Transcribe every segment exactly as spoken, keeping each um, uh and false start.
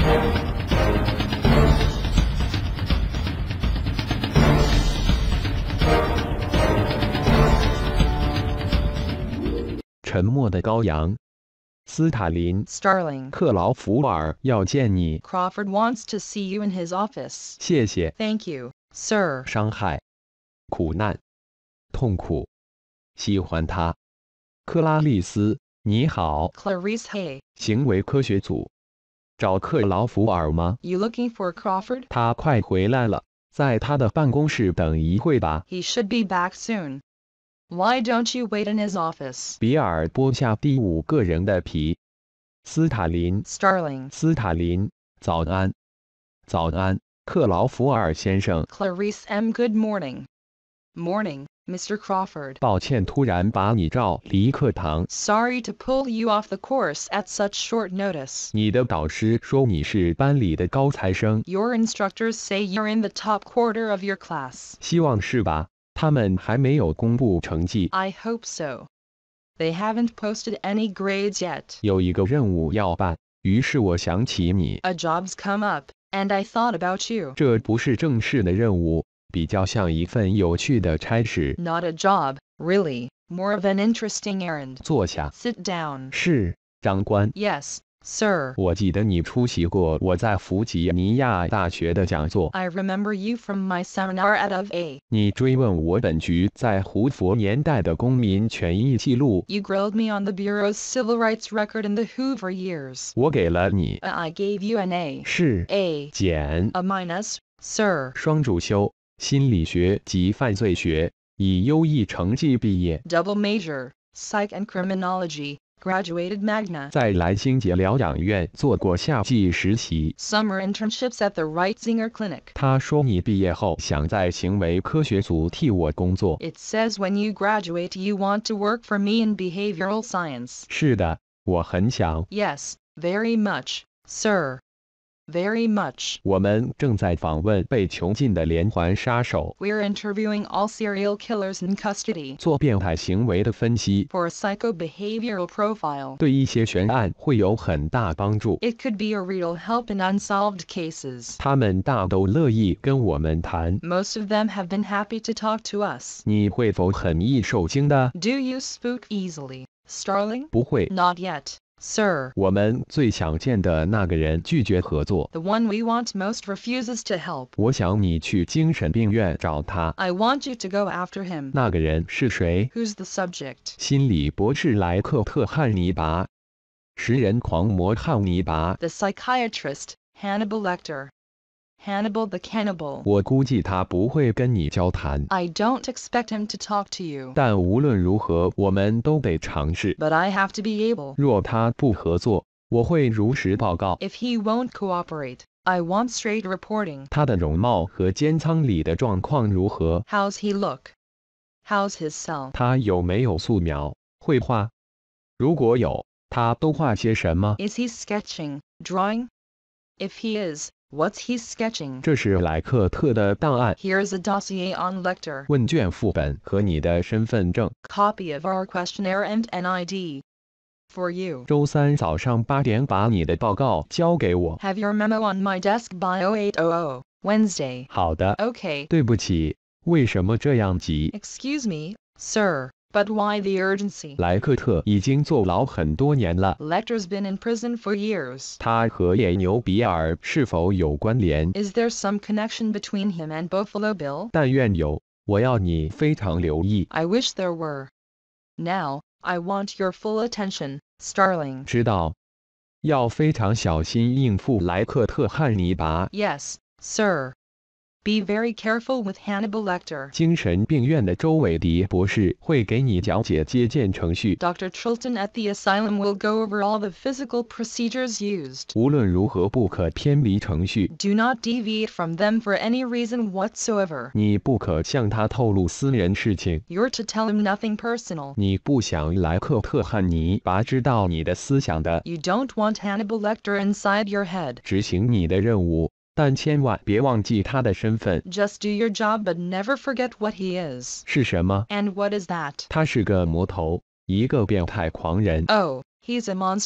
沉默的羔羊。斯塔林 Starling. 克劳福尔要见你。 Crawford wants to see you in his office. 谢谢。 Thank you, sir. 伤害、苦难、痛苦，喜欢他。克拉丽丝，你好。 Clarice Hay. 行为科学组，找克劳福尔吗？ You looking for Crawford? 他快回来了，在他的办公室等一会吧。 He should be back soon. Why don't you wait in his office? 比尔剥下第五个人的皮。斯塔林， Starling. 斯塔林，早安。早安，克劳福尔先生。 Clarice M. Good morning. Morning, Mister Crawford. 抱歉，突然把你召离课堂。 Sorry to pull you off the course at such short notice. 你的导师说你是班里的高材生。 Your instructors say you're in the top quarter of your class. 希望是吧？他们还没有公布成绩。 I hope so. They haven't posted any grades yet. 有一个任务要办，于是我想起你。 A job's come up, and I thought about you. 这不是正式的任务，比较像一份有趣的差事。 Not a job, really. More of an interesting errand. 坐下。 Sit down. 是，长官。 Yes, sir. 我记得你出席过我在弗吉尼亚大学的讲座。 I remember you from my seminar at of A. 你追问我本局在胡佛年代的公民权益记录。 You grilled me on the Bureau's civil rights record in the Hoover years. 我给了你。 I gave you an A. 是 A. 减 A minus, sir. 双主修，心理学及犯罪学，以优异成绩毕业。 Double major, psych and criminology. Graduated magna. 在莱辛杰疗养院做过夏季实习。 Summer internships at the Reitzinger Clinic. 他说你毕业后想在行为科学组替我工作。 It says when you graduate you want to work for me in behavioral science. 是的，我很想。 Yes, very much, sir. Very much. 我们正在访问被囚禁的连环杀手， We're interviewing all serial killers in custody. 做变态行为的分析， For a psychobehavioral profile. 对一些悬案会有很大帮助。 It could be a real help in unsolved cases. 他们大都乐意跟我们谈。 Most of them have been happy to talk to us. 你会否很易受惊的？ Do you spook easily, Starling? 不会。 Not yet, sir. 我们最想见的那个人拒绝合作。 The one we want most refuses to help. 我想你去精神病院找他。 I want you to go after him. 那个人是谁？ Who's the subject? 心理博士莱克特·汉尼拔，食人狂魔汉尼拔。 The psychiatrist, Hannibal Lecter. Hannibal the cannibal. 我估计他不会跟你交谈， I don't expect him to talk to you. 但无论如何，我们都得尝试。 But I have to be able. 若他不合作，我会如实报告。 If he won't cooperate, I want straight reporting. 他的容貌和监仓里的状况如何？ How's he look? How's his cell? 他有没有素描、绘画？如果有，他都画些什么？ Is he sketching, drawing? If he is, what's he sketching? 这是莱克特的档案、 Here's a dossier on Lecter. 问卷副本和你的身份证。 Copy of our questionnaire and an I D. For you. 周三早上八点把你的报告交给我。 Have your memo on my desk by oh eight hundred. Wednesday. 好的。 Okay. 对不起，为什么这样急？ Excuse me, sir, but why the urgency? 莱克特已经坐牢很多年了。 Lecter's been in prison for years. 他和野牛比尔是否有关联？ Is there some connection between him and Buffalo Bill? 但愿有，我要你非常留意。 I wish there were. Now, I want your full attention, Starling. 知道，要非常小心应付莱克特·汉尼拔。 Yes, sir. Be very careful with Hannibal Lecter. 精神病院的周伟迪博士会给你讲解接见程序。 Doctor Chilton at the asylum will go over all the physical procedures used. 无论如何不可偏离程序。 Do not deviate from them for any reason whatsoever. 你不可向他透露私人事情。 You're to tell him nothing personal. 你不想莱克特·汉尼拔知道你的思想的。 You don't want Hannibal Lecter inside your head. 执行你的任务，但千万别忘记他的身份。 Just do your job but never forget what he is. 是什么？ And what is that? 他是个魔头，一个变态狂人。 Oh, he's a monster,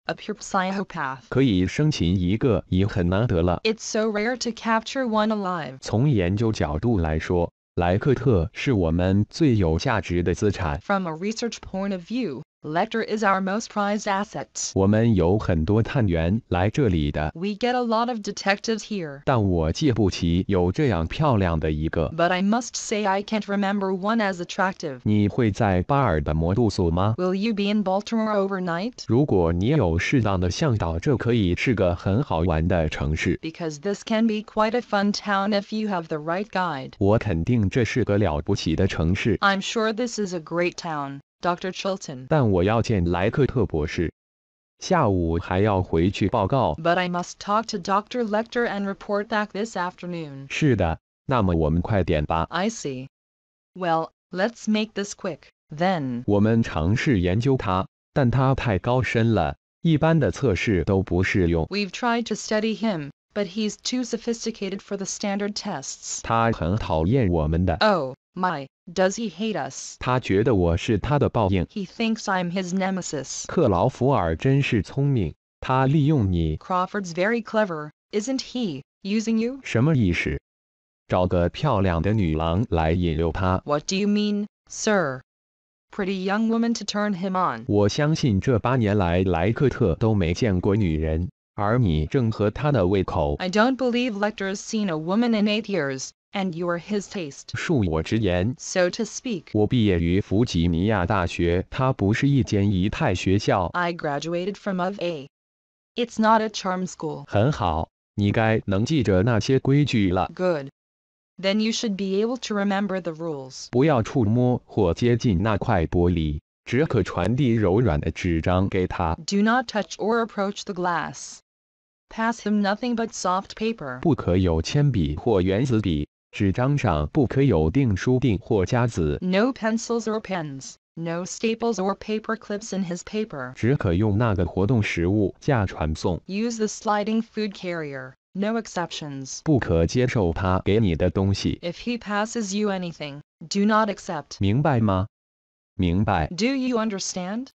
A pure psychopath. 可以生擒一个已很难得了。 It's so rare to capture one alive. 从研究角度来说，莱克特是我们最有价值的资产。 From a research point of view, Lecter is our most prized asset. 我们有很多探员来这里的， We get a lot of detectives here. 但我记不起有这样漂亮的一个。 But I must say I can't remember one as attractive. 你会在巴尔的摩住宿吗？ Will you be in Baltimore overnight? 如果你有适当的向导，这可以是个很好玩的城市。 Because this can be quite a fun town if you have the right guide. 我肯定这是个了不起的城市， I'm sure this is a great town, Doctor Chilton. 但我要见莱克特博士，下午还要回去报告。 But I must talk to Doctor Lecter and report back this afternoon. 是的，那么我们快点吧。 I see. Well, let's make this quick, then. 我们尝试研究它，但它太高深了，一般的测试都不适用。 We've tried to study him, but he's too sophisticated for the standard tests. 他很讨厌我们的， Oh, my, does he hate us? 他觉得我是他的报应。 He thinks I'm his nemesis. 克劳福尔真是聪明，他利用你。 Crawford's very clever, isn't he, using you? 什么意思？找个漂亮的女郎来引诱他。 What do you mean, sir? Pretty young woman to turn him on. 我相信这八年来莱克特都没见过女人，而你正合他的胃口。 I don't believe Lecter's seen a woman in eight years, and you are his taste. 恕我直言， So to speak. 我毕业于弗吉尼亚大学，它不是一间仪态学校。 I graduated from of a. It's not a charm school. 很好，你该能记着那些规矩了。 Good. Then you should be able to remember the rules. 不要触摸或接近那块玻璃，只可传递柔软的纸张给他， Do not touch or approach the glass. Pass him nothing but soft paper. 不可有铅笔或原子笔，纸张上不可有订书订或夹子， No pencils or pens. No staples or paper clips in his paper. 只可用那个活动食物架传送， Use the sliding food carrier. No exceptions. 不可接受他给你的东西， If he passes you anything, do not accept. 明白吗？明白。 Do you understand?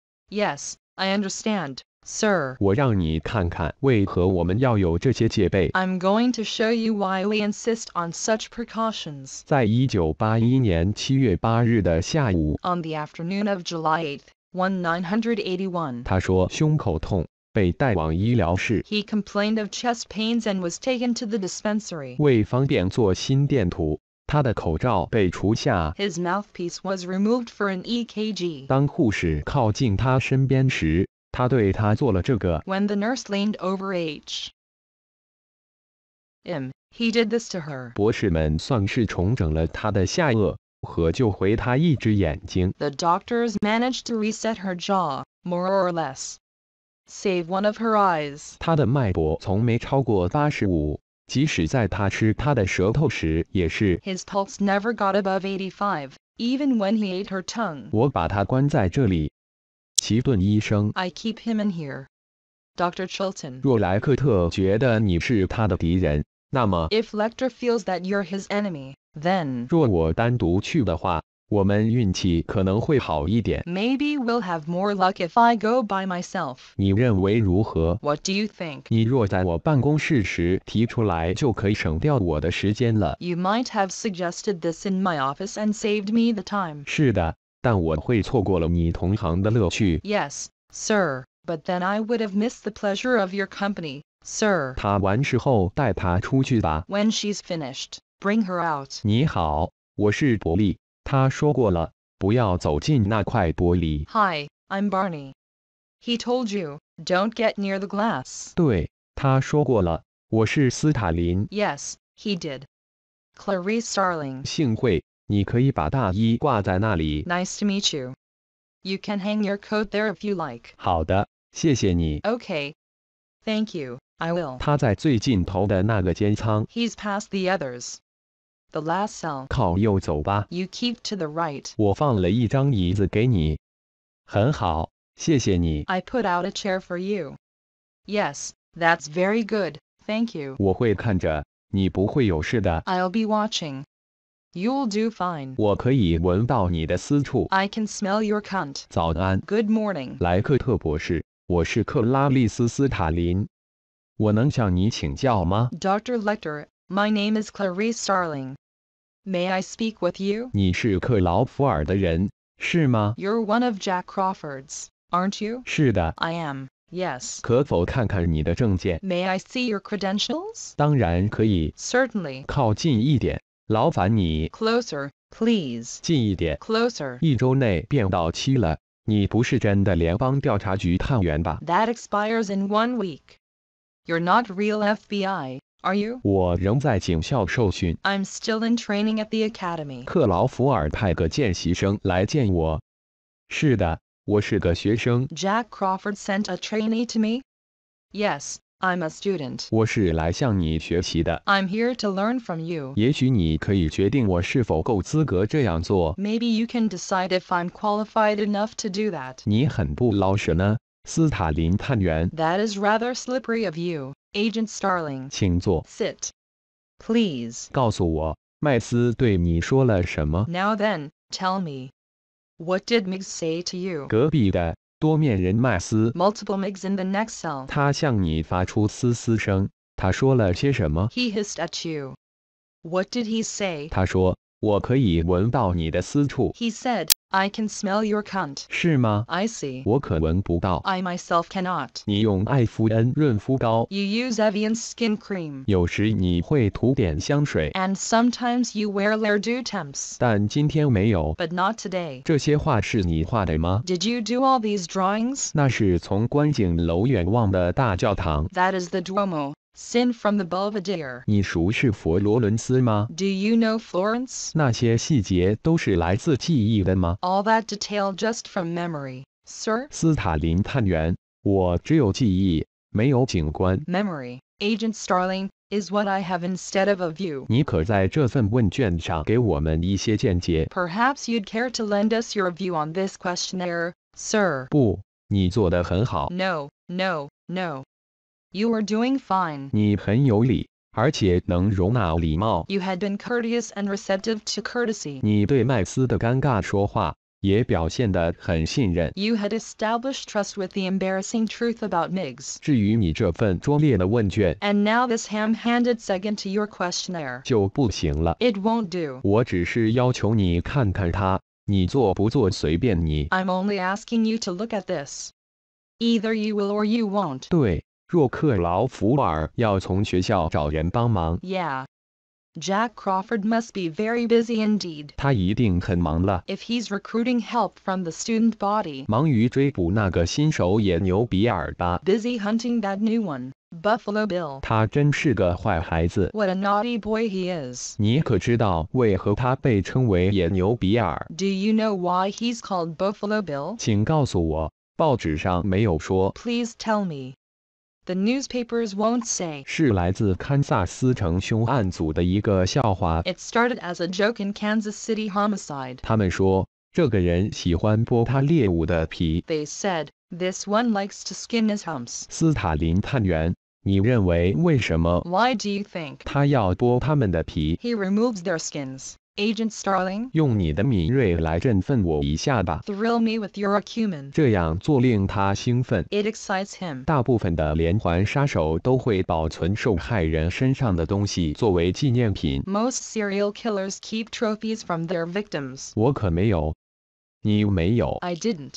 Yes, I understand, sir. 我让你看看为何我们要有这些戒备。 I'm going to show you why we insist on such precautions. 在一九八一年七月八日的下午， On the afternoon of July eighth, nineteen eighty-one, 他说胸口痛，被带往医疗室。 he complained of chest pains and was taken to the dispensary. 为方便做心电图，他的口罩被除下。 His mouthpiece was removed for an E K G. 当护士靠近他身边时，他对他做了这个。 When the nurse leaned over H. M, he did this to her. 博士们算是重整了他的下颚和救回他一只眼睛。 The doctors managed to reset her jaw, more or less. Save one of her eyes. 他的脉搏从没超过八十五，即使在他吃他的舌头时也是。 His pulse never got above eighty-five, even when he ate her tongue. 我把他关在这里。奇顿医生， I keep him in here. Doctor Chilton. 若莱克特觉得你是他的敌人，那么 If Lecter feels that you're his enemy, then 若我单独去的话，我们运气可能会好一点。 maybe we'll have more luck if I go by myself. 你认为如何？ What do you think? 你若在我办公室时提出来，就可以省掉我的时间了。 You might have suggested this in my office and saved me the time. 是的，但我会错过了你同行的乐趣。 Yes, sir, but then I would have missed the pleasure of your company, sir. 他完事后带他出去吧。 When she's finished, bring her out. 你好，我是伯利。他说过了，不要走进那块玻璃。 Hi, I'm Barney. He told you, don't get near the glass. 对，他说过了，我是斯塔林。 Yes, he did. Clarice Starling. 幸会，你可以把大衣挂在那里。 Nice to meet you. You can hang your coat there if you like. 好的，谢谢你。 Okay. Thank you, I will. 他在最尽头的那个间舱， He's past the others. The last cell. 靠右走吧。 You keep to the right. 我放了一张椅子给你。很好，谢谢你。 I put out a chair for you. Yes, that's very good, thank you. 我会看着，你不会有事的。 I'll be watching. You'll do fine. 我可以闻到你的私处。 I can smell your cunt. 早安， Good morning. 莱克特博士。 我是克拉丽丝·斯塔林，我能向你请教吗？ Doctor Lecter, my name is Clarice Starling. May I speak with you? 你是克劳福尔的人，是吗？ You're one of Jack Crawford's, aren't you? 是的， I am, yes. 可否看看你的证件？ May I see your credentials? 当然可以， Certainly. 靠近一点，劳烦你 Closer, please. 近一点。 Closer. 一周内便到期了，你不是真的联邦调查局探员吧？ That expires in one week. You're not real F B I, are you? 我仍在警校受训。 I'm still in training at the academy. 克劳福尔派个见习生来见我。是的，我是个学生， Jack Crawford sent a trainee to me? Yes, I'm a student. 我是来向你学习的。 I'm here to learn from you. 也许你可以决定我是否够资格这样做。 Maybe you can decide if I'm qualified enough to do that. 你很不老实呢，斯塔林探员。 That is rather slippery of you, Agent Starling. 请坐， Sit. Please. 告诉我，麦斯对你说了什么？ Now then, tell me. What did Miggs say to you? 隔壁的多面人麦斯， Multiple Miggs in the next cell. 他向你发出嘶嘶声。他说了些什么？ He hissed at you. What did he say? 他说：“我可以闻到你的私处。 He said, I can smell your cunt. 是吗？ I see. 我可闻不到。 I myself cannot. 你用艾芙恩润肤膏， You use Evian skin cream. 有时你会涂点香水， And sometimes you wear Lairdu temps. 但今天没有。 But not today. 这些画是你画的吗？ Did you do all these drawings? 那是从观景楼远望的大教堂。 That is the Duomo, seen from the Belvedere. 你熟识佛罗伦斯吗？ Do you know Florence? 那些细节都是来自记忆的吗？ All that detail just from memory, sir? 斯塔林探员，我只有记忆，没有景观。 Memory, Agent Starling, is what I have instead of a view. 你可在这份问卷上给我们一些见解？ Perhaps you'd care to lend us your view on this questionnaire, sir. 不，你做得很好， No, no, no. You are doing fine. 你很有礼，而且能容纳礼貌。 You had been courteous and receptive to courtesy. 你对麦斯的尴尬说话也表现得很信任。 You had established trust with the embarrassing truth about Miggs. 至于你这份拙劣的问卷 And now this ham-handed second to your questionnaire. 就不行了。 It won't do. 我只是要求你看看它，你做不做随便你。 I'm only asking you to look at this. Either you will or you won't. 对，若克劳福尔要从学校找人帮忙， Yeah. Jack Crawford must be very busy indeed. 他一定很忙了， If he's recruiting help from the student body. 忙于追捕那个新手野牛比尔吧。 Busy hunting that new one, Buffalo Bill. 他真是个坏孩子。 What a naughty boy he is. 你可知道为何他被称为野牛比尔？ Do you know why he's called Buffalo Bill? 请告诉我，报纸上没有说。 Please tell me. The newspapers won't say. 是来自堪萨斯城凶案组的一个笑话。 It started as a joke in Kansas City homicide. 他们说，这个人喜欢剥他猎物的皮。 They said, this one likes to skin his humps. 斯塔林探员，你认为为什么 Why do you think? 他要剥他们的皮？ He removes their skins. Agent Starling, 用你的敏锐来振奋我一下吧， thrill me with your acumen. 这样做令他兴奋。 It excites him. 大部分的连环杀手都会保存受害人身上的东西作为纪念品。 Most serial killers keep trophies from their victims. 我可没有。你没有， I didn't.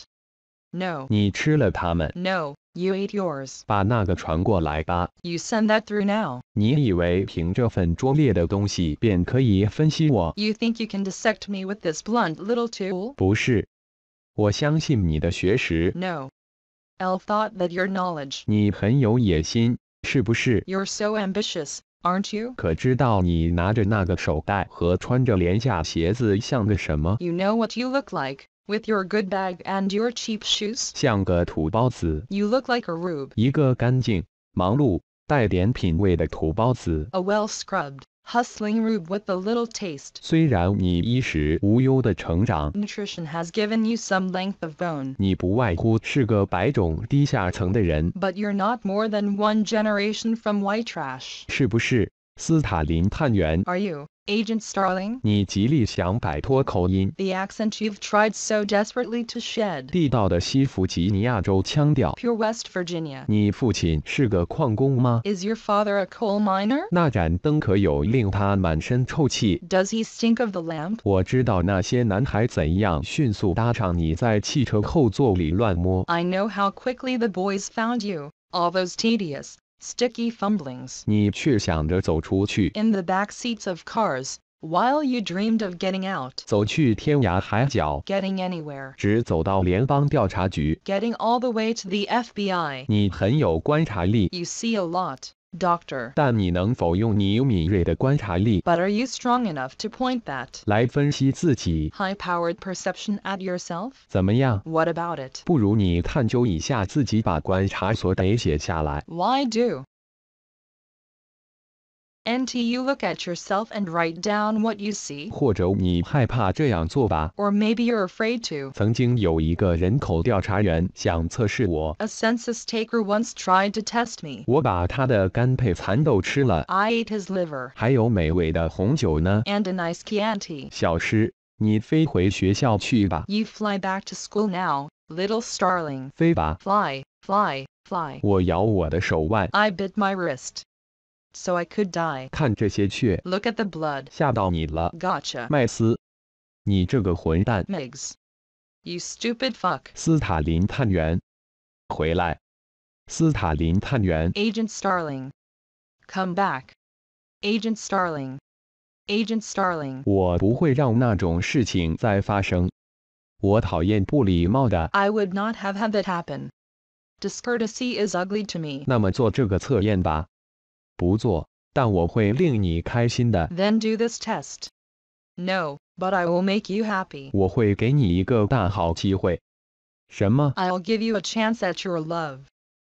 No. 你吃了它们。 No, you ate yours. 把那个传过来吧。 You send that through now. 你以为凭这份拙劣的东西便可以分析我？ You think you can dissect me with this blunt little tool? 不是，我相信你的学识。 No. Elf thought that your knowledge. 你很有野心，是不是？ You're so ambitious, aren't you? 可知道你拿着那个手袋和穿着廉价鞋子像个什么？ You know what you look like, with your good bag and your cheap shoes? 像个土包子， You look like a rube, 一个干净、忙碌、带点品味的土包子。 a well-scrubbed, hustling rube with a little taste. 虽然你衣食无忧的成长， Nutrition has given you some length of bone, 你不外乎是个白种低下层的人， but you're not more than one generation from white trash. 是不是？ 斯塔林探员， Are you, Agent Starling? 你极力想摆脱口音， The accent you've tried so desperately to shed. 地道的西弗吉尼亚州腔调。 Pure West Virginia. 你父亲是个矿工吗？ Is your father a coal miner? 那盏灯可有令他满身臭气？ Does he stink of the lamp? 我知道那些男孩怎样迅速搭上你在汽车后座里乱摸。 I know how quickly the boys found you, all those tedious, sticky fumblings. 你却想着走出去， In the back seats of cars, while you dreamed of getting out. 走去天涯海角， Getting anywhere. 直走到联邦调查局。 Getting all the way to the F B I. 你很有观察力， You see a lot, Doctor. 但你能否用你敏锐的观察力 But are you strong enough to point that 来分析自己？ high-powered perception at yourself? 怎么样？ What about it? 不如你探究一下自己，把观察所得写下来。 Why do? N T you look at yourself and write down what you see? 或者你害怕这样做吧？ Or maybe you're afraid to. 曾经有一个人口调查员想测试我， A census taker once tried to test me. 我把他的干配蚕豆吃了， I ate his liver. 还有美味的红酒呢。 And a nice Chianti. 小诗，你飞回学校去吧， You fly back to school now, little starling. 飞吧。 Fly, fly, fly. 我咬我的手腕， I bit my wrist. So I could die. 看这些雀， Look at the blood. 吓到你了， Gotcha. 麦斯，你这个混蛋！ Migs. You stupid fuck. 斯塔林探员，回来！斯塔林探员， Agent Starling. Come back. Agent Starling. Agent Starling. 我不会让那种事情再发生。我讨厌不礼貌的。 I would not have had that happen. Discourtesy is ugly to me. 那么做这个测验吧。不做，但我会令你开心的。 Then do this test. No, but I will make you happy. 我会给你一个大好机会。什么？ I'll give you a chance at your love.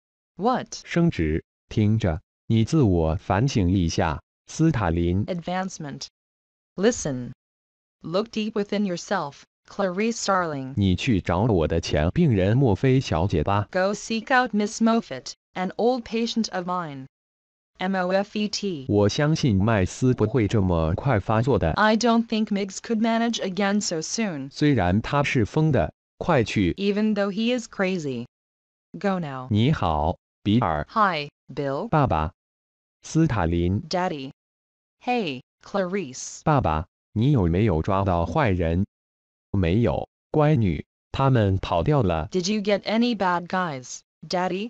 What? 升职？听着，你自我反省一下，斯塔林。 Advancement. Listen. Look deep within yourself, Clarice Starling. 你去找我的前病人墨菲小姐吧。 Go seek out Miss Moffat, an old patient of mine. M O F E T. 我相信麦斯不会这么快发作的。 I don't think Miggs could manage again so soon, 虽然他是疯的，快去。 even though he is crazy. Go now. 你好，比尔。 Hi, Bill. 爸爸。斯塔林。 Daddy. Hey, Clarice. 爸爸，你有没有抓到坏人？没有，乖女，他们跑掉了。 Did you get any bad guys, Daddy?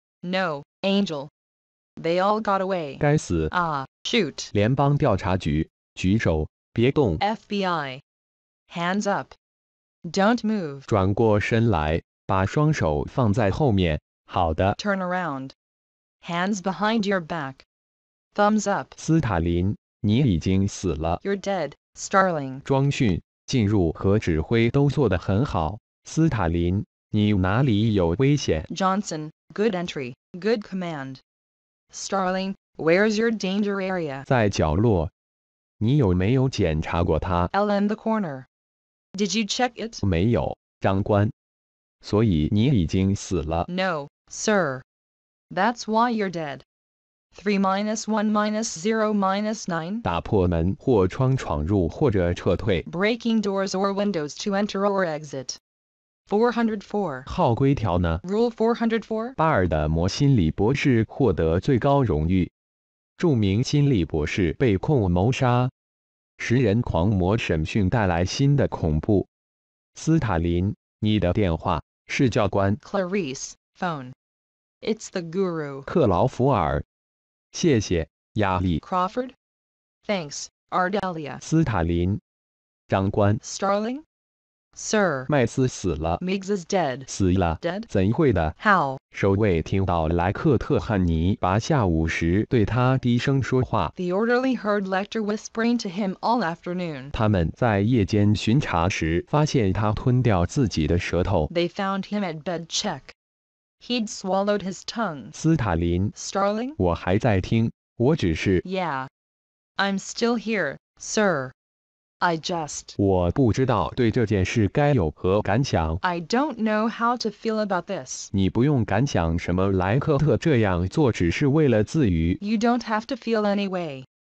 No, Angel. They all got away. 该死！ Ah, shoot. 联邦调查局，举手，别动， F B I. Hands up. Don't move. 转过身来，把双手放在后面。好的， Turn around. Hands behind your back. Thumbs up. 斯塔林，你已经死了。 You're dead, Starling. 装训、进入和指挥都做得很好。斯塔林，你哪里有危险？ Johnson, good entry, good command. Starling, where's your danger area? 在角落。你有没有检查过它？ L in the corner. Did you check it? 没有，长官。所以你已经死了。 No, sir. That's why you're dead. Three minus one minus zero minus nine. 打破门或窗闯入或者撤退。 Breaking doors or windows to enter or exit. four hundred four. 号规条呢？ Rule four hundred four. 巴尔的摩心理博士获得最高荣誉。著名心理博士被控谋杀。食人狂魔审讯带来新的恐怖。斯塔林，你的电话是教官 Clarice, phone. It's the guru. 克劳福尔。谢谢，亚历。 Crawford? Thanks, Ardelia. 斯塔林。长官， Starling? Sir. 麦斯死了。 Miggs is dead. 死了？ Dead? 怎会的？ How? 守卫听到莱克特汉尼拔下午时对他低声说话。 The orderly heard Lecter whispering to him all afternoon. 他们在夜间巡查时发现他吞掉自己的舌头。 They found him at bed check. He'd swallowed his tongue. 斯塔林， Starling? 我还在听，我只是， Yeah. I'm still here, sir. I just... 我不知道对这件事该有何感想。 I don't know how to feel about this. 你不用感想什么，莱克特这样做只是为了自娱。 You don't have to feel any way.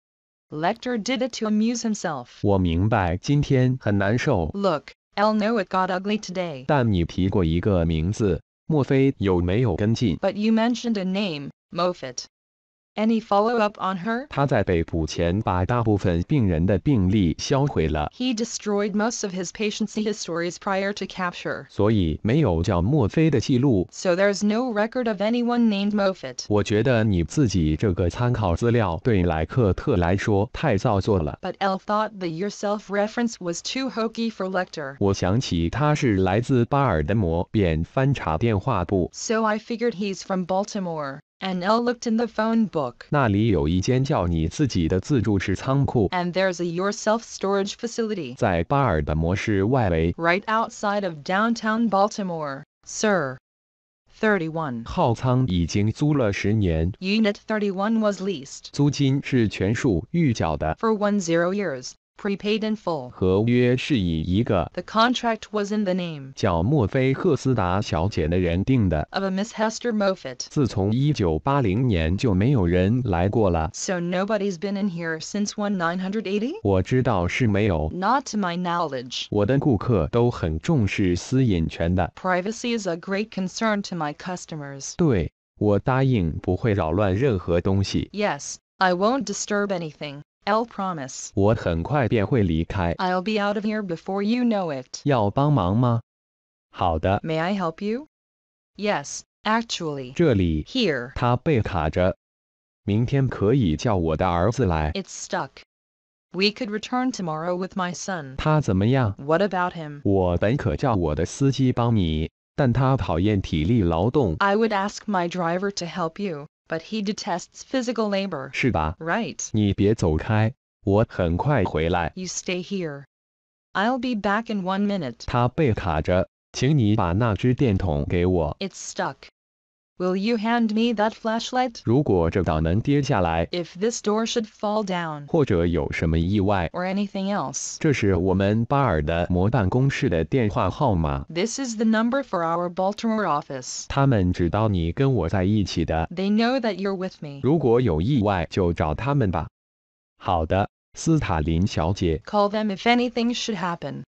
Lecter did it to amuse himself. 我明白今天很难受， Look, I'll know it got ugly today. 但你提过一个名字，莫非有没有跟进？ But you mentioned a name, Moffat. Any follow-up on her? 他在被捕前把大部分病人的病历销毁了， He destroyed most of his patients' histories prior to capture. 所以没有叫墨菲的记录。 So there's no record of anyone named Moffat. 我觉得你自己这个参考资料对莱克特来说太造作了。 But Elle thought that your self-reference was too hokey for Lecter. 我想起他是来自巴尔的摩，便翻查电话簿， So I figured he's from Baltimore. And Elle looked in the phone book. 那里有一间叫你自己的自助式仓库， And there's a yourself storage facility. 在巴尔的摩市外围， Right outside of downtown Baltimore, sir. thirty-one. 号仓已经租了十年， Unit thirty-one was leased. 租金是全数预缴的， For one zero years. Prepaid in full. 合约是以一个 The contract was in the name 叫墨菲赫斯达小姐的人定的。 of a Miss Hester Moffat. 自从一九八零年就没有人来过了。 So nobody's been in here since nineteen eighty? 我知道是没有， Not to my knowledge. 我的顾客都很重视私隐权的。 Privacy is a great concern to my customers. 对，我答应不会扰乱任何东西。 Yes, I won't disturb anything. I'll promise. 我很快便会离开。 I'll be out of here before you know it. 要帮忙吗？好的， May I help you? Yes, actually. 这里 Here. 它被卡着。明天可以叫我的儿子来。 It's stuck. We could return tomorrow with my son. 他怎么样？ What about him? 我本可叫我的司机帮你，但他讨厌体力劳动， I would ask my driver to help you, but he detests physical labor. 是吧？ Right. 你别走开，我很快回来。 You stay here. I'll be back in one minute. 他被卡着，请你把那只电筒给我。 It's stuck. Will you hand me that flashlight? 如果这岛能跌下来， If this door should fall down, 或者有什么意外， or anything else. 这是我们巴尔的摩办公室的电话号码。 This is the number for our Baltimore office. 他们知道你跟我在一起的， They know that you're with me. 如果有意外就找他们吧。好的，斯塔林小姐。 Call them if anything should happen.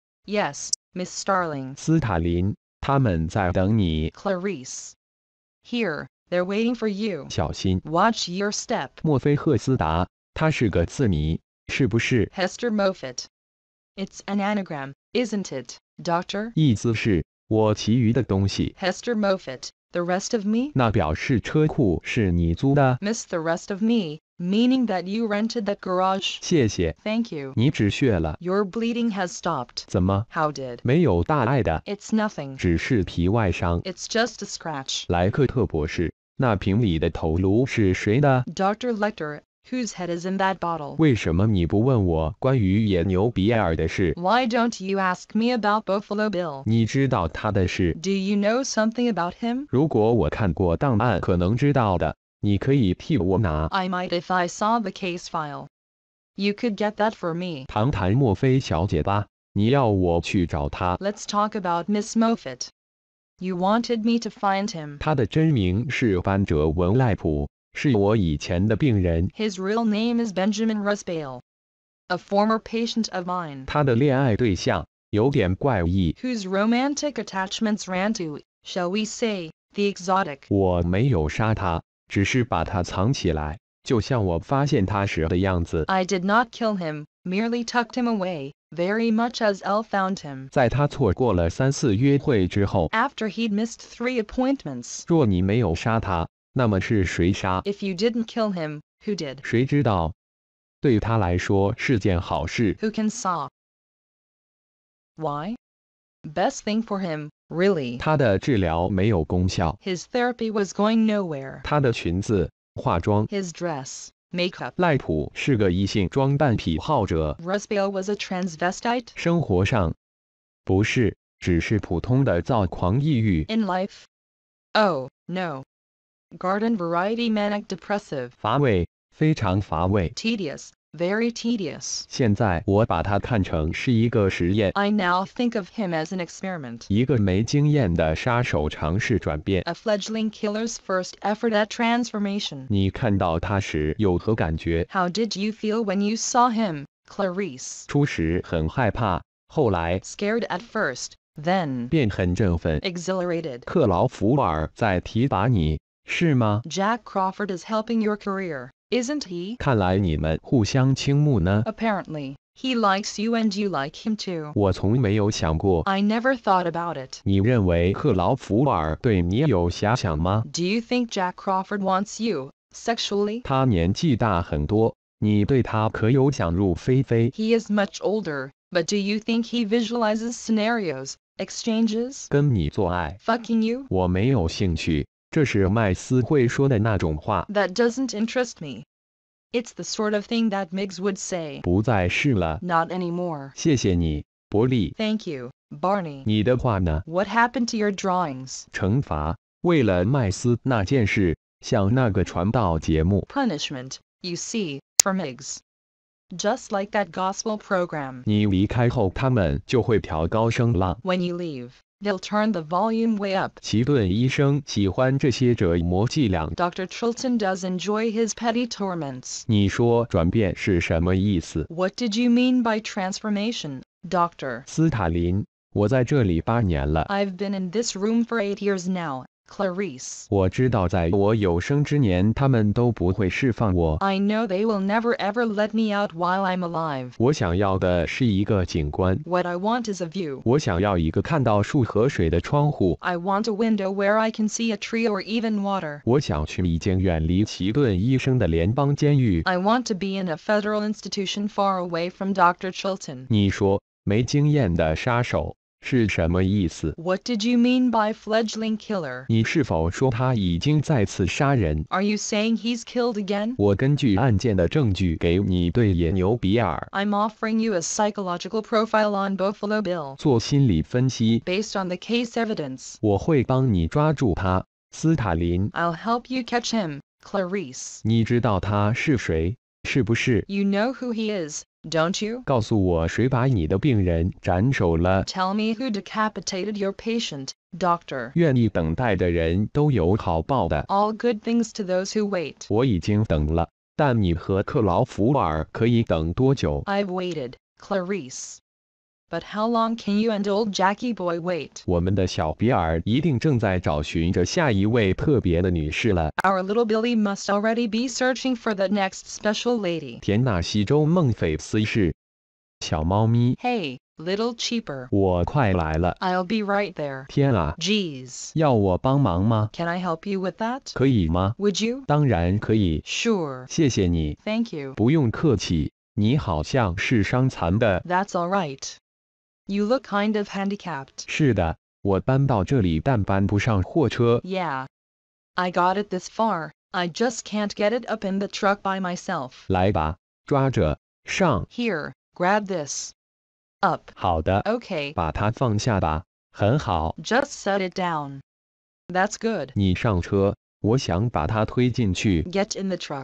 Yes, Miss Starling. 斯塔林，他们在等你， Clarice. Here, they're waiting for you. 小心。 Watch your step. 墨菲赫斯达，他是个字谜，是不是？ Hester Moffat. It's an anagram, isn't it, Doctor? 意思是我其余的东西。 Hester Moffat. The rest of me? 那表示车库是你租的。 Miss the rest of me, meaning that you rented that garage. 谢谢， Thank you. 你止血了。 Your bleeding has stopped. 怎么？ How did? 没有大碍的， It's nothing. 只是皮外伤。 It's just a scratch. 莱克特博士，那瓶里的头颅是谁的？ Doctor Lecter, whose head is in that bottle? 为什么你不问我关于野牛比埃尔的事？ Why don't you ask me about Buffalo Bill? 你知道他的事？ Do you know something about him? 如果我看过档案，可能知道的。你可以替我拿。 I might if I saw the case file. You could get that for me. 谈谈墨菲小姐吧，你要我去找她。 Let's talk about Miss Moffat. You wanted me to find him. 她的真名是班哲文赖普，是我以前的病人。 His real name is Benjamin Rusbale. A former patient of mine. 她的恋爱对象有点怪异， Whose romantic attachments ran to, shall we say, the exotic. 我没有杀她，只是把她藏起来，就像我发现她时的样子。 I did not kill him, merely tucked him away, very much as Elle found him. 在她错过了三次约会之后， After he'd missed three appointments. 若你没有杀她，那么是谁杀？ If you didn't kill him, who did? 谁知道？对她来说是件好事。 Who can saw? Why? Best thing for him, really. 她的治疗没有功效， His therapy was going nowhere. 她的裙子、化妆。 His dress, makeup. 赖普是个异性装扮癖好者， Rusbale was a transvestite. 生活上不是，只是普通的躁狂抑郁。 In life? Oh, no. Garden variety manic depressive. 乏味，非常乏味。 Tedious, very tedious. 现在我把它看成是一个实验， I now think of him as an experiment. 一个没经验的杀手尝试转变。 A fledgling killer's first effort at transformation. 你看到他时有何感觉？ How did you feel when you saw him, Clarice? 初时很害怕，后来 Scared at first, then 便很振奋。 exhilarated. 克劳福尔在提拔你，是吗？ Jack Crawford is helping your career, isn't he? 看来你们互相倾慕呢。 Apparently, he likes you and you like him too. 我从没有想过。 I never thought about it. 你认为克劳福尔对你有遐想吗？ Do you think Jack Crawford wants you, sexually? 他年纪大很多，你对他可有想入非非？ He is much older, but do you think he visualizes scenarios, exchanges, 跟你做爱， fucking you? 我没有兴趣。这是麦斯会说的那种话。 That doesn't interest me. It's the sort of thing that Miggs would say. 不再是了。 Not anymore. 谢谢你，伯利。 Thank you, Barney. 你的话呢？ What happened to your drawings? 惩罚，为了麦斯那件事，像那个传道节目。 Punishment, you see, for Miggs. Just like that gospel program. 你离开后，他们就会调高声浪。 When you leave, they'll turn the volume way up. 奇顿医生喜欢这些折磨伎俩。 Doctor Chilton does enjoy his petty torments. 你说转变是什么意思？ What did you mean by transformation, Doctor? 斯塔林，我在这里八年了。 I've been in this room for eight years now, Clarice. 我知道在我有生之年，他们都不会释放我。 I know they will never ever let me out while I'm alive. 我想要的是一个景观。 What I want is a view. 我想要一个看到树和水的窗户。 I want a window where I can see a tree or even water. 我想去一间远离奇顿医生的联邦监狱。 I want to be in a federal institution far away from Doctor Chilton. 你说没经验的杀手是什么意思？ What did you mean by fledgling killer? 你是否说他已经再次杀人？ Are you saying he's killed again? 我根据案件的证据给你对野牛比尔 I'm offering you a psychological profile on Buffalo Bill. 做心理分析。 Based on the case evidence. 我会帮你抓住他，斯塔林。 I'll help you catch him, Clarice. 你知道他是谁，是不是？ You know who he is, don't you? 告诉我谁把你的病人斩首了？ Tell me who decapitated your patient, Doctor. 愿意等待的人都有好报的。 All good things to those who wait. 我已经等了，但你和克劳福尔可以等多久？ I've waited, Clarice. But how long can you and old Jackie boy wait? 我们的小比尔一定正在找寻着下一位特别的女士了。 Our little Billy must already be searching for the next special lady. 田纳西州孟菲斯市，小猫咪， Hey, little cheaper. 我快来了。 I'll be right there. 天啊， Geez. 要我帮忙吗？ Can I help you with that? 可以吗？ Would you? 当然可以， Sure. 谢谢你。 Thank you. 不用客气，你好像是伤残的。 That's all right. You look kind of handicapped. 是的，我搬到这里，但搬不上货车。 Yeah. I got it this far. I just can't get it up in the truck by myself. 来吧，抓着，上。 Here, grab this. Up. 好的， Okay. 把它放下吧。很好， Just set it down. That's good. 你上车，我想把它推进去。 Get in the truck.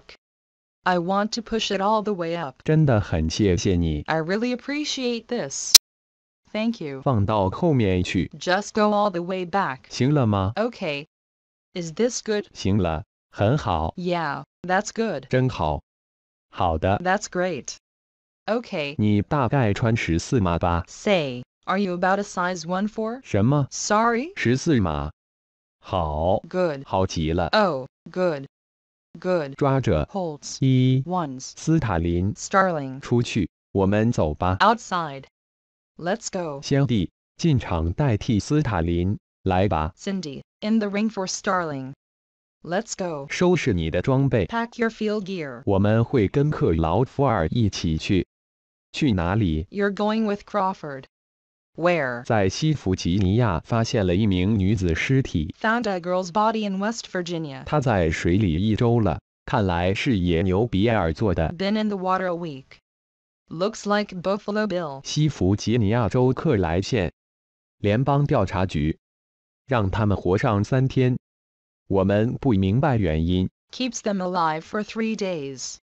I want to push it all the way up. 真的很谢谢你， I really appreciate this. Thank you. 放到后面去， Just go all the way back. 行了吗？ Okay. Is this good? 行了，很好， Yeah, that's good. 真好。好的， That's great. Okay. 你大概穿十四码吧？ Say, are you about a size one four? 什么？ Sorry? 十四码？好， Good. 好极了。 Oh, good. Good. 抓着， Holds. 一， Ones. 斯塔林， Starling. 出去，我们走吧。 Outside. Let's go. 香蒂，进场代替斯塔林，来吧， Cindy. In the ring for Starling. Let's go. 收拾你的装备， Pack your field gear. 我们会跟克劳福尔一起去。去哪里？ You're going with Crawford. Where? 在西弗吉尼亚发现了一名女子尸体， Found a girl's body in West Virginia. 她在水里一周了，看来是野牛比尔做的。 Been in the water a week. Looks like Buffalo Bill. 西弗吉尼亚州克莱县联邦调查局让他们活上三天，我们不明白原因。 Keeps them alive for three days.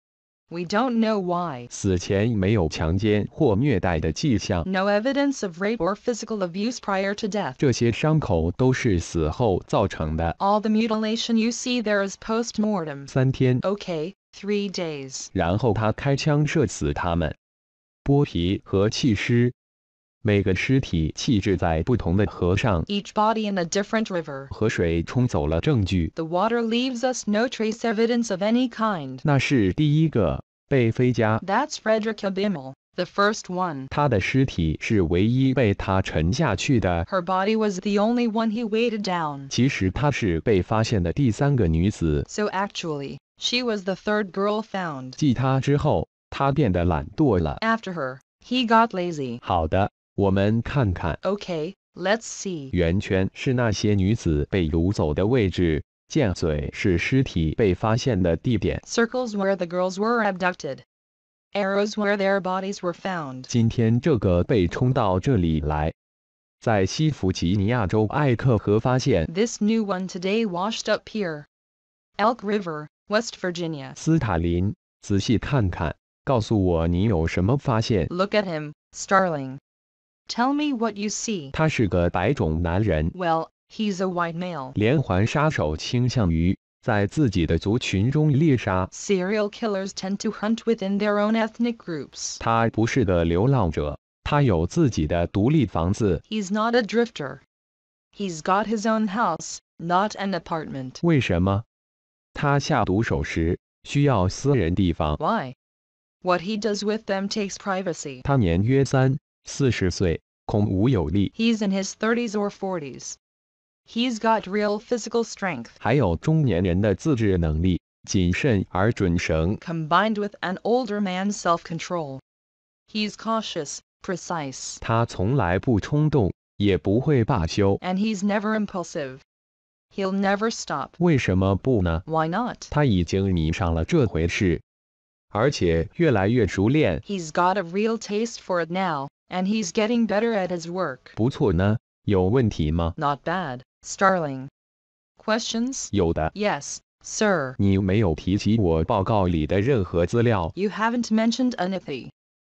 We don't know why. 死前没有强奸或虐待的迹象。 No evidence of rape or physical abuse prior to death. 这些伤口都是死后造成的。 All the mutilation you see there is post-mortem. 三天， Okay, three days. 然后他开枪射死他们。剥皮和弃尸，每个尸体弃置在不同的河上， Each body in a different river. 河水冲走了证据。 The water leaves us no trace evidence of any kind. 那是第一个被飞家， That's Frederick Abimmel, the first one. 他的尸体是唯一被他沉下去的。 Her body was the only one he weighted down. 其实她是被发现的第三个女子。 So actually, she was the third girl found. 继她之后，她变得懒惰了。 After her, he got lazy. 好的，我们看看。 Okay, let's see. 圆圈是那些女子被掳走的位置，箭嘴是尸体被发现的地点。 Circles where the girls were abducted. Arrows where their bodies were found. 今天这个被冲到这里来，在西弗吉尼亚州艾克河发现。 This new one today washed up here. Elk River, West Virginia. 斯塔林，仔细看看，告诉我你有什么发现。 Look at him, Starling. Tell me what you see. 他是个白种男人， Well, he's a white male. 连环杀手倾向于在自己的族群中猎杀。 Serial killers tend to hunt within their own ethnic groups. 他不是个流浪者，他有自己的独立房子。 He's not a drifter. He's got his own house, not an apartment. 为什么？他下毒手时需要私人地方。 Why? What he does with them takes privacy. 他年约三四十岁，孔武有力， He's in his thirties or forties. He's got real physical strength, 还有中年人的自制能力，谨慎而准绳。 combined with an older man's self-control. He's cautious, precise, 他从来不冲动，也不会罢休。 and he's never impulsive. He'll never stop. 为什么不呢？ Why not? 他已经迷上了这回事，而且越来越熟练。 He's got a real taste for it now, and he's getting better at his work. 不错呢，有问题吗？ Not bad, Starling. Questions? 有的。 Yes, sir. 你没有提及我报告里的任何资料。 You haven't mentioned anything.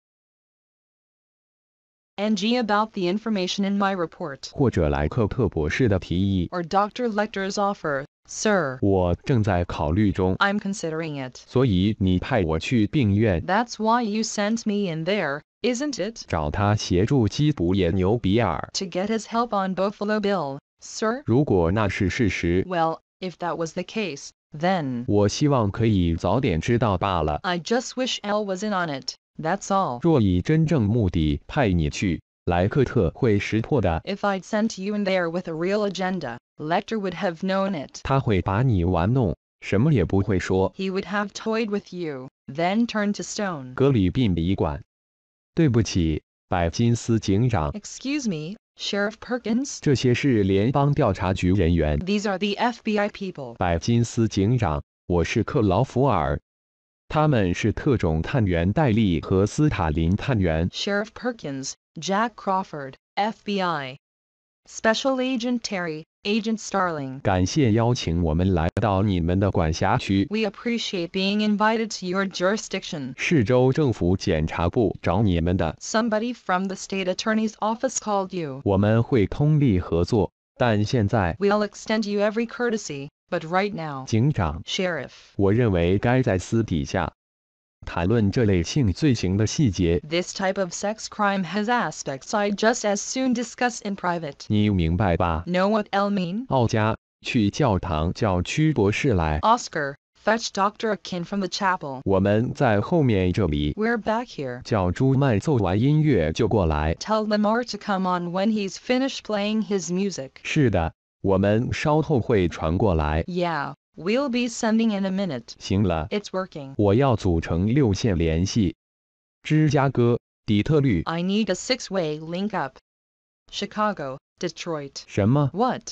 N G about the information in my report, 或者莱克特博士的提议， or Doctor Lecter's offer, sir. 我正在考虑中。 I'm considering it. 所以你派我去病院 That's why you sent me in there, isn't it? 找他协助缉捕野牛比尔。 To get his help on Buffalo Bill, sir? 如果那是事实， Well, if that was the case, then 我希望可以早点知道罢了。 I just wish Al was in on it, that's all. 若以真正目的派你去，莱克特会识破的。 If I'd sent you in there with a real agenda, Lecter would have known it. 他会把你玩弄，什么也不会说。 He would have toyed with you, then turned to stone. 格里宾比馆。对不起，百金斯警长， Excuse me, Sheriff Perkins? 这些是联邦调查局人员。 These are the F B I people. 百金斯警长，我是克劳福尔。他们是特种探员戴利和斯塔林探员。 Sheriff Perkins, Jack Crawford, F B I. Special Agent Terry, Agent Starling. 感谢邀请我们来到你们的管辖区。 We appreciate being invited to your jurisdiction. 是州政府检察部找你们的， Somebody from the state attorney's office called you. 我们会通力合作。但现在， We'll extend you every courtesy, but right now, 警长， Sheriff, 我认为该在私底下谈论这类性罪行的细节。 this type of sex crime has aspects I'd just as soon discuss in private. 你明白吧？ Know what L mean? 奥加，去教堂叫屈博士来。 Oscar, fetch Doctor Akin from the chapel. 我们在后面这里。 We're back here. 叫朱曼奏完音乐就过来。 Tell Lamar to come on when he's finished playing his music. 是的，我们稍后会传过来。 Yeah, we'll be sending in a minute. 行了， It's working. 我要组成六线联系。芝加哥、底特律。 I need a six-way link up. Chicago, Detroit. 什么？ What?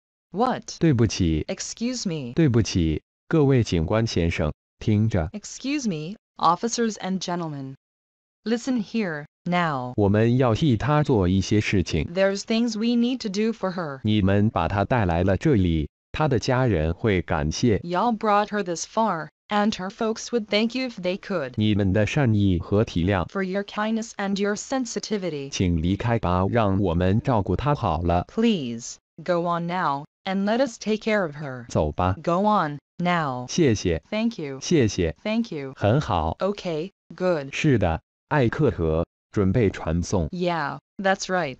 What? 对不起， Excuse me. 对不起，各位警官先生，听着， Excuse me, officers and gentlemen. Listen here, now. 我们要替他做一些事情。 There's things we need to do for her. 你们把他带来了这里，他的家人会感谢。 Y'all brought her this far, and her folks would thank you if they could. 你们的善意和体谅， For your kindness and your sensitivity. 请离开吧，让我们照顾她好了。 Please, go on now, and let us take care of her. 走吧， Go on, now. 谢谢， Thank you. 谢谢， Thank you. 很好。 Okay, good. 是的，艾克河，准备传送。 Yeah, that's right.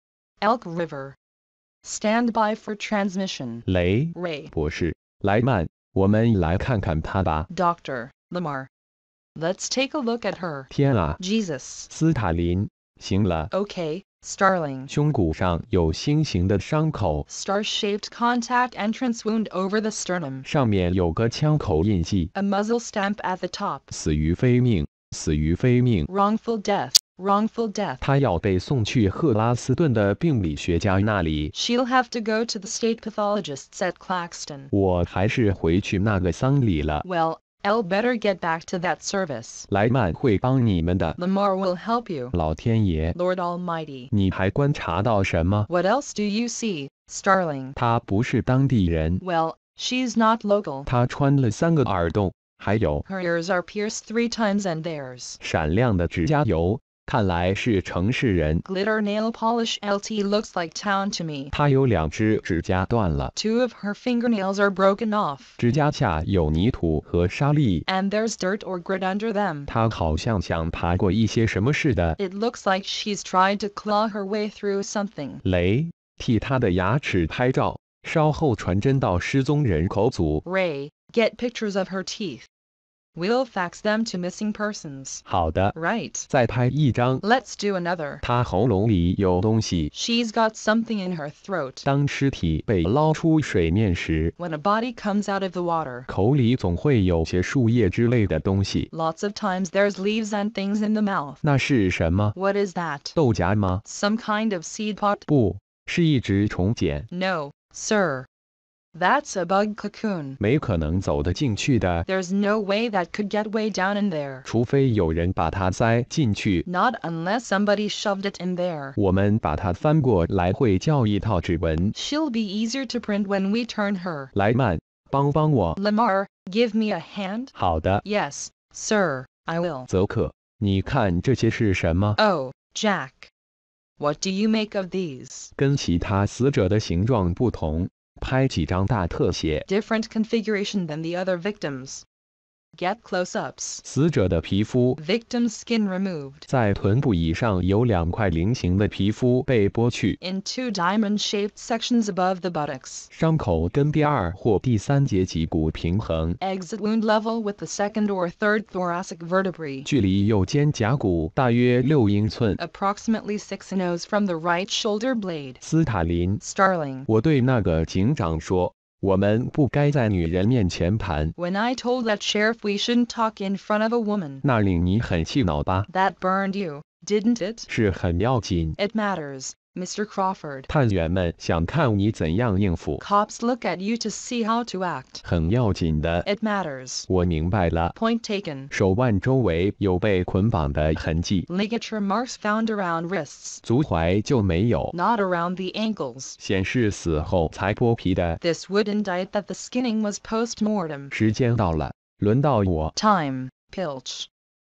Elk River. Stand by for transmission. 雷 Ray. 博士，莱曼，我们来看看他吧。 Doctor Lamar. Let's take a look at her. 天啊， Jesus. 斯塔林，行了， Okay, Starling. 胸骨上有星形的伤口， Star-shaped contact entrance wound over the sternum. 上面有个枪口印记。 A muzzle stamp at the top. 死于非命，死于非命。 Wrongful death. Wrongful death. 他要被送去赫拉斯顿的病理学家那里。 She'll have to go to the state pathologists at Claxton. 我还是回去那个丧礼了。 Well, I'll better get back to that service. 莱曼会帮你们的。 Lamar will help you. 老天爷， Lord Almighty. 你还观察到什么？ What else do you see, Starling? 他不是当地人， Well, she's not local. 他穿了三个耳洞，还有 Her ears are pierced three times and theirs. 闪亮的指甲油，看来是城市人。 Glitter nail polish L T looks like town to me. 他有两只指甲断了， Two of her fingernails are broken off. 指甲下有泥土和沙粒。 And there's dirt or grit under them. 他好像想爬过一些什么似的。 It looks like she's tried to claw her way through something. 雷，替他的牙齿拍照，稍后传真到失踪人口组。 Ray, get pictures of her teeth. We'll fax them to missing persons. 好的， Right. 再拍一张。 Let's do another. 他喉咙里有东西。 She's got something in her throat. 当尸体被捞出水面时， When a body comes out of the water. 口里总会有些树叶之类的东西。 Lots of times there's leaves and things in the mouth. 那是什么？ What is that? 豆荚吗？ Some kind of seed pod? 不，是一只虫茧， No, sir. That's a bug cocoon. 没可能走得进去的， There's no way that could get way down in there. 除非有人把它塞进去。 Not unless somebody shoved it in there. 我们把它翻过来会叫一套指纹。 She'll be easier to print when we turn her. 莱曼，帮帮我。 Lamar, give me a hand? 好的， Yes, sir, I will. 泽克，你看这些是什么？ Oh, Jack. What do you make of these? 跟其他死者的形状不同，拍几张大特写。 Different configuration than the other victims. Get close-ups. 死者的皮肤 Victim's skin removed. 在臀部以上有两块菱形的皮肤被剥去， In two diamond-shaped sections above the buttocks. 伤口跟第二或第三节脊骨平衡， Exit wound level with the second or third thoracic vertebrae. 距离右肩胛骨大约六英寸。 Approximately six inches from the right shoulder blade. 斯塔林， Starling. 我对那个警长说，我们不该在女人面前盘， When I told that sheriff we shouldn't talk in front of a woman. 那令你很气恼吧？ That burned you, didn't it? 是很要紧。 It matters, Mister Crawford. 探员们想看你怎样应付， Cops look at you to see how to act. 很要紧的。 It matters. 我明白了。 Point taken. 手腕周围有被捆绑的痕迹， Ligature marks found around wrists, 足踝就没有， not around the ankles. 显示死后才剥皮的。 This would indict that the skinning was post-mortem. 时间到了，轮到我。 Time, Pilch.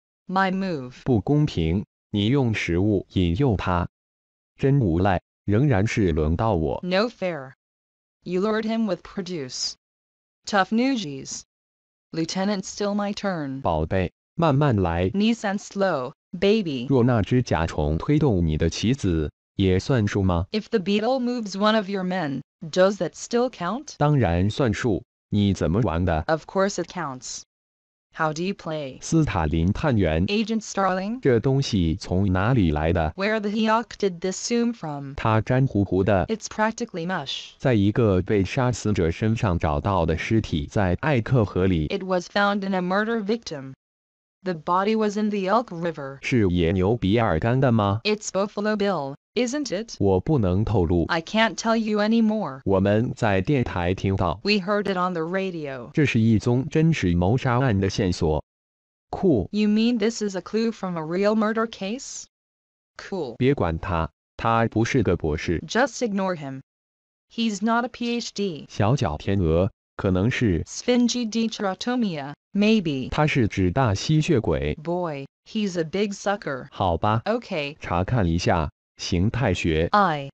My move. 不公平，你用食物引诱他，真无赖。仍然是轮到我。 No fair. You lured him with produce. Tough newsies. Lieutenant, still my turn. 宝贝，慢慢来。 Nice and slow, baby. 若那只甲虫推动你的棋子，也算数吗？ If the beetle moves one of your men, does that still count? 当然算数。你怎么玩的？ Of course it counts. How do you play? 斯塔林探员， Agent Starling? 这东西从哪里来的？ Where the yuck did this zoom from? 它粘糊糊的， It's practically mush. 在一个被杀死者身上找到的尸体在艾克河里， It was found in a murder victim. The body was in the Elk River. 是野牛比尔干的吗？ It's Buffalo Bill, isn't it? 我不能透露。 I can't tell you anymore. 我们在电台听到， We heard it on the radio. 这是一宗真实谋杀案的线索。酷， You mean this is a clue from a real murder case? Cool. 别管他，他不是个博士。 Just ignore him. He's not a P H D. 小脚天鹅， 可能是 Sphingidichotomia, maybe. 它是指大吸血鬼。 Boy, he's a big sucker. 好吧， Okay. 查看一下形态学。 I.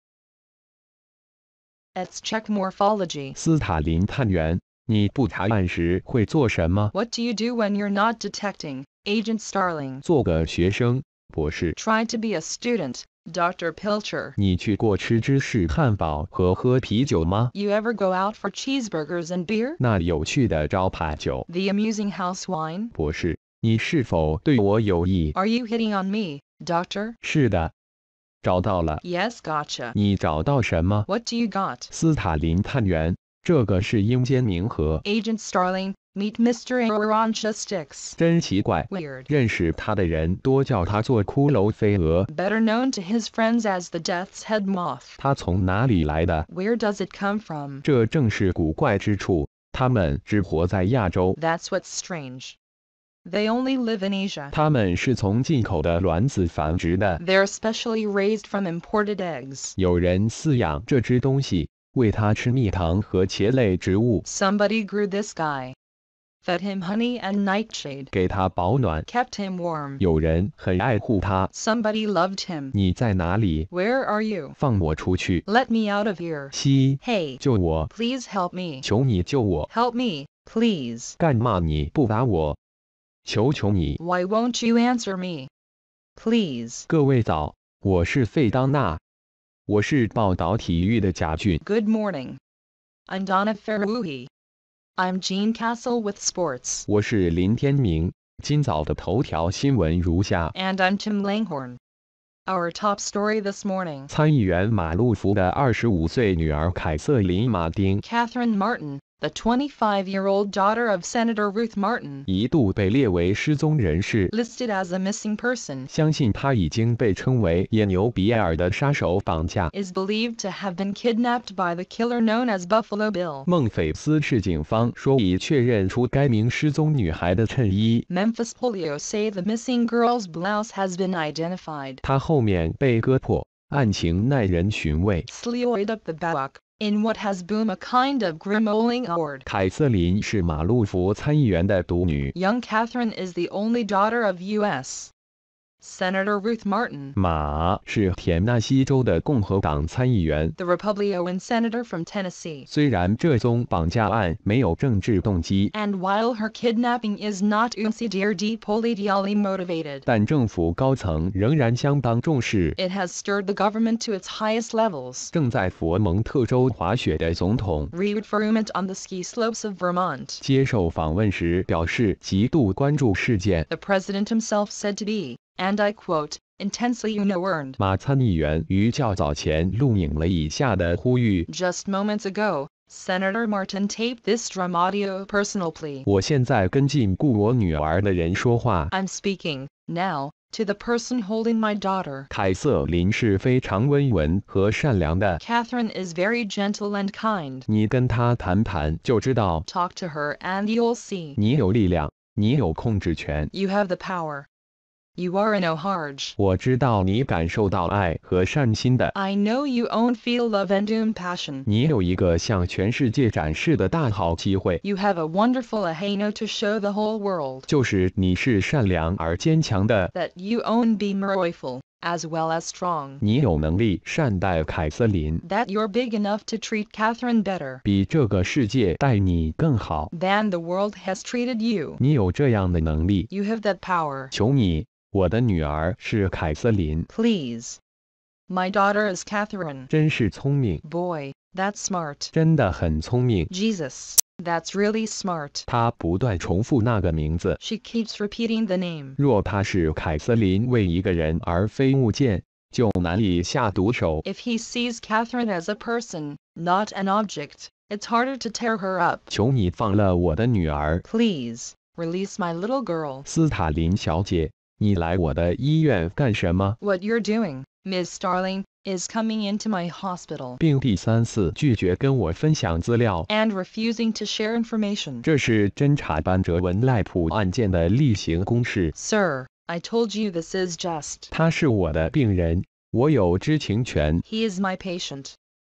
Let's check morphology. 斯塔林探员，你不查案时会做什么？ What do you do when you're not detecting, Agent Starling? 做个学生，博士。 Try to be a student, Doctor Pilcher. 你去过吃芝士汉堡和喝啤酒吗？ You ever go out for cheeseburgers and beer? 那有趣的招牌酒。 The amusing house wine? 博士，你是否对我有意？ Are you hitting on me, Doctor? 是的。找到了。 Yes, gotcha. 你找到什么？ What do you got? 斯塔林探员，这个是阴间冥河。 Agent Starling, meet Mister Arancha Sticks. 真奇怪， Weird. 认识他的人多叫他做骷髅飞蛾。 Better known to his friends as the Death's Head Moth. 他从哪里来的？ Where does it come from? 这正是古怪之处。他们只活在亚洲。 That's what's strange. They only live in Asia. 他们是从进口的卵子繁殖的。 They're specially raised from imported eggs. 有人饲养这只东西，喂它吃蜜糖和茄类植物， Somebody grew this guy. Fed him honey and nightshade. 给它保暖。 Kept him warm. 有人很爱护它。 Somebody loved him. 你在哪里？ Where are you? 放我出去！ Let me out of here. 西， Hey, 救我！ please help me. 求你救我！ Help me, please. 干嘛你不打我？求求你！ Why won't you answer me? Please. 各位早，我是费当娜，我是报道体育的贾俊。 Good morning. I'm Donna Ferruhi. I'm Jean Castle with sports. 我是林天明。今早的头条新闻如下： And I'm Tim Langhorn. Our top story this morning. 参议员马路福的二十五岁女儿凯瑟琳·马丁 Catherine Martin, the twenty-five-year-old daughter of Senator Ruth Martin, 一度被列为失踪人士。 listed as a missing person, 相信她已经被称为野牛比尔的杀手绑架。 is believed to have been kidnapped by the killer known as Buffalo Bill. 孟菲斯市警方说已确认出该名失踪女孩的衬衣。 Memphis Police say the missing girl's blouse has been identified. 她后面被割破，案情耐人寻味。 Slioid up the back, in what has been a kind of grimoling award. 凯瑟琳是马路福参议员的独女。 Young Catherine is the only daughter of U S Senator Ruth Martin, 马是田纳西州的共和党参议员。 the Republican senator from Tennessee. 虽然这宗绑架案没有政治动机， And while her kidnapping is not unconsidered politically motivated, 但政府高层仍然相当重视。 it has stirred the government to its highest levels. 正在佛蒙特州滑雪的总统 Reed Ferment on the ski slopes of Vermont. 接受访问时表示极度关注事件。 The president himself said to be, and I quote, intensely unwarned. 马参议员于较早前录影了以下的呼吁： Just moments ago, Senator Martin taped this drum audio personal plea. 我现在跟禁锢我女儿的人说话。 I'm speaking, now, to the person holding my daughter. 凯瑟琳是非常温文和善良的， Catherine is very gentle and kind. 你跟她谈谈就知道。 Talk to her and you'll see. 你有力量，你有控制权。 You have the power. You are an O'Harge. 我知道你感受到爱和善心的。 I know you own feel love and compassion. 你有一个向全世界展示的大好机会， You have a wonderful aheno to show the whole world 就是你是善良而坚强的。 that you own be joyful, as well as strong. 你有能力善待凯瑟琳， That you're big enough to treat Catherine better 比这个世界待你更好。 than the world has treated you. 你有这样的能力， You have that power. 求你，我的女儿是凯瑟琳， Please. My daughter is Catherine. 真是聪明， Boy, that's smart. 真的很聪明。 Jesus, that's really smart. 她不断重复那个名字。 She keeps repeating the name. 若她是凯瑟琳为一个人而非物件，就难以下毒手。 If he sees Catherine as a person, not an object, it's harder to tear her up. 求你放了我的女儿， Please, release my little girl. 斯塔林小姐。你来我的医院干什么？ What you're doing, Miss Starling, is coming into my hospital 并第三次拒绝跟我分享资料。 and refusing to share information. 这是侦查班哲文赖普案件的例行公事。 Sir, I told you this is just. 他是我的病人，我有知情权。 He is my patient.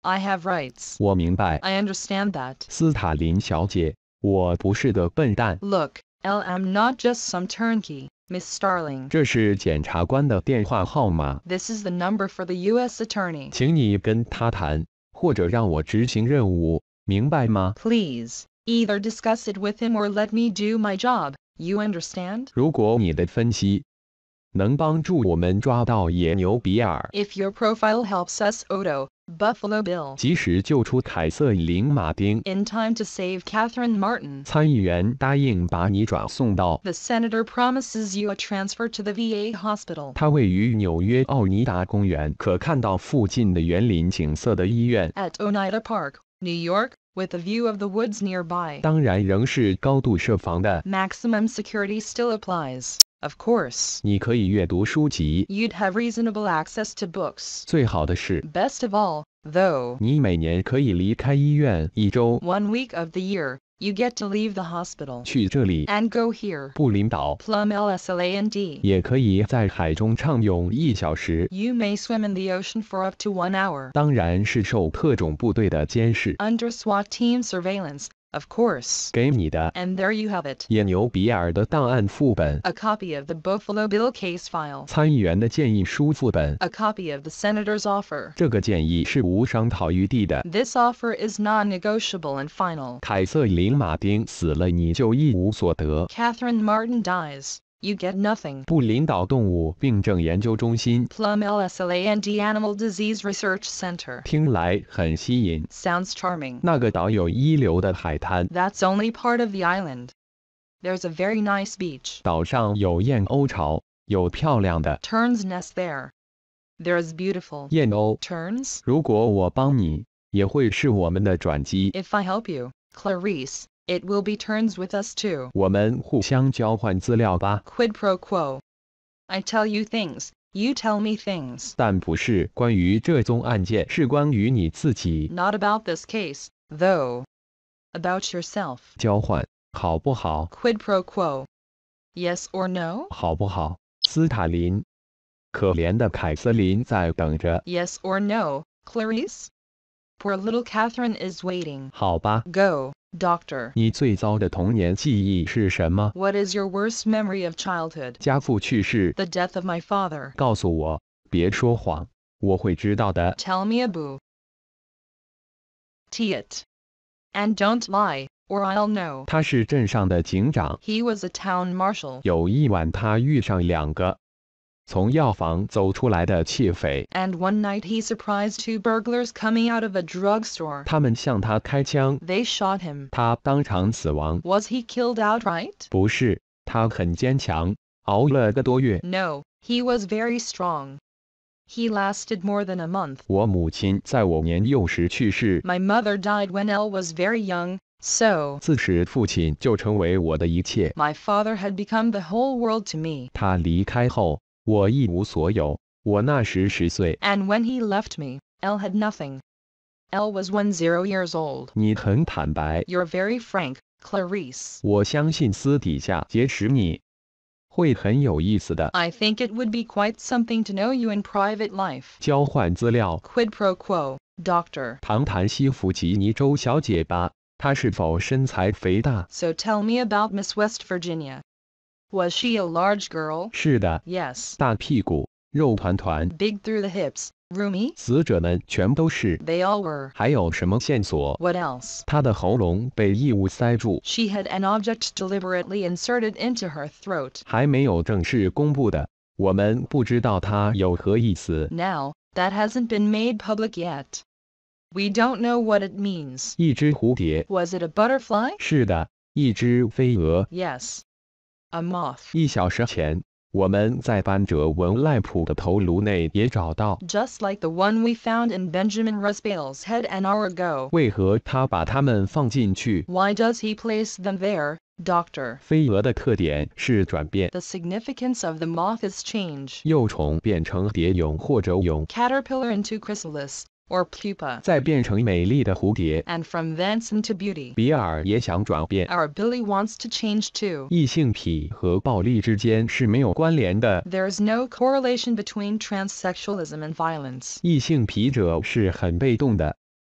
I have rights. 我明白， I understand that. 斯塔林小姐，我不是个笨蛋。 Look, L I'm not just some turnkey, Miss Starling. 这是检察官的电话号码， This is the number for the U S attorney. 请你跟他谈，或者让我执行任务，明白吗？ Please, either discuss it with him or let me do my job, you understand? 如果你的分析能帮助我们抓到野牛比尔， If your profile helps us Odo, Buffalo Bill, 及时救出凯瑟琳·马丁， in time to save Catherine Martin, 参议员答应把你转送到 the senator promises you a transfer to the V A hospital. 它位于纽约奥尼达公园可看到附近的园林景色的医院， At Oneida Park, New York, with a view of the woods nearby. 当然仍是高度设防的。 Maximum security still applies, of course. 你可以阅读书籍， You'd have reasonable access to books. 最好的是， Best of all, though, 你每年可以离开医院一周， one week of the year, you get to leave the hospital 去这里 and go here. 布林岛， Plum L S L A N D. 也可以在海中畅泳一小时， You may swim in the ocean for up to one hour. 当然是受特种部队的监视。 Under SWAT team surveillance, of course. 给你的 And there you have it. 野牛比尔的档案副本， A copy of the Buffalo Bill case file. 参议员的建议书副本。 A copy of the senator's offer. 这个建议是无商讨余地的。 This offer is non-negotiable and final. 凯瑟琳·马丁死了，你就一无所得。 Catherine Martin dies. You get nothing. 布林岛动物病症研究中心 Plum L S L A N D Animal Disease Research Center. 听来很吸引。 Sounds charming. 那个岛有一流的海滩， That's only part of the island. There's a very nice beach. 岛上有燕鸥巢，有漂亮的 Terns nest there. There's beautiful 燕鸥。 terns. 如果我帮你，也会是我们的转机。 If I help you, Clarice, it will be terns with us too. 我们互相交换资料吧， Quid pro quo. I tell you things, you tell me things. 但不是关于这宗案件，是关于你自己。 Not about this case, though. About yourself. 交换好不好？ Quid pro quo. Yes or no? 好不好？斯塔林，可怜的凯瑟琳在等着。 Yes or no, Clarice? Poor little Catherine is waiting. 好吧， Go, doctor. 你最糟的童年记忆是什么？ What is your worst memory of childhood? 家父去世。 The death of my father. 告诉我，别说谎，我会知道的。 Tell me a boo. T it. And don't lie, or I'll know. 他是镇上的警长。 He was a town marshal. 有一晚，他遇上两个从药房走出来的窃匪， And one night he surprised two burglars coming out of a drugstore. 他们向他开枪， They shot him. 他当场死亡。 Was he killed outright? 不是，他很坚强，熬了个多月。 No, he was very strong. He lasted more than a month. 我母亲在我年幼时去世， My mother died when Elle was very young, so 自此父亲就成为我的一切。 my father had become the whole world to me. 他离开后，我一无所有。我那时十岁。 And when he left me, Elle had nothing. Elle was one zero years old. 你很坦白， You're very frank, Clarice. 我相信私底下结识你会很有意思的。 I think it would be quite something to know you in private life. 交换资料， Quid pro quo, doctor. 谈谈西弗吉尼州小姐吧，她是否身材肥大？ So tell me about Miss West Virginia. Was she a large girl? 是的， Yes. 大屁股，肉团团。 Big through the hips, roomy? 死者们全都是。 They all were. 还有什么线索？ What else? 她的喉咙被异物塞住， She had an object deliberately inserted into her throat. 还没有正式公布的，我们不知道它有何意思。 Now, that hasn't been made public yet. We don't know what it means. 一只蝴蝶， Was it a butterfly? 是的，一只飞蛾。 Yes. A moth. 一小时前，我们在班哲文赖普的头颅内也找到。 Just like the one we found in Benjamin Rusbale's head an hour ago. 为何他把它们放进去？ Why does he place them there, doctor? 飞蛾的特点是转变， The significance of the moth is change. 幼虫变成蝶蛹或者蛹， Caterpillar into chrysalis, or pupa. 再变成美丽的蝴蝶。 And from thence into beauty. 比尔也想转变。 Our Billy wants to change too. 异性癖和暴力之间是没有关联的。 There's no correlation between transsexualism and violence. 异性癖者是很被动的，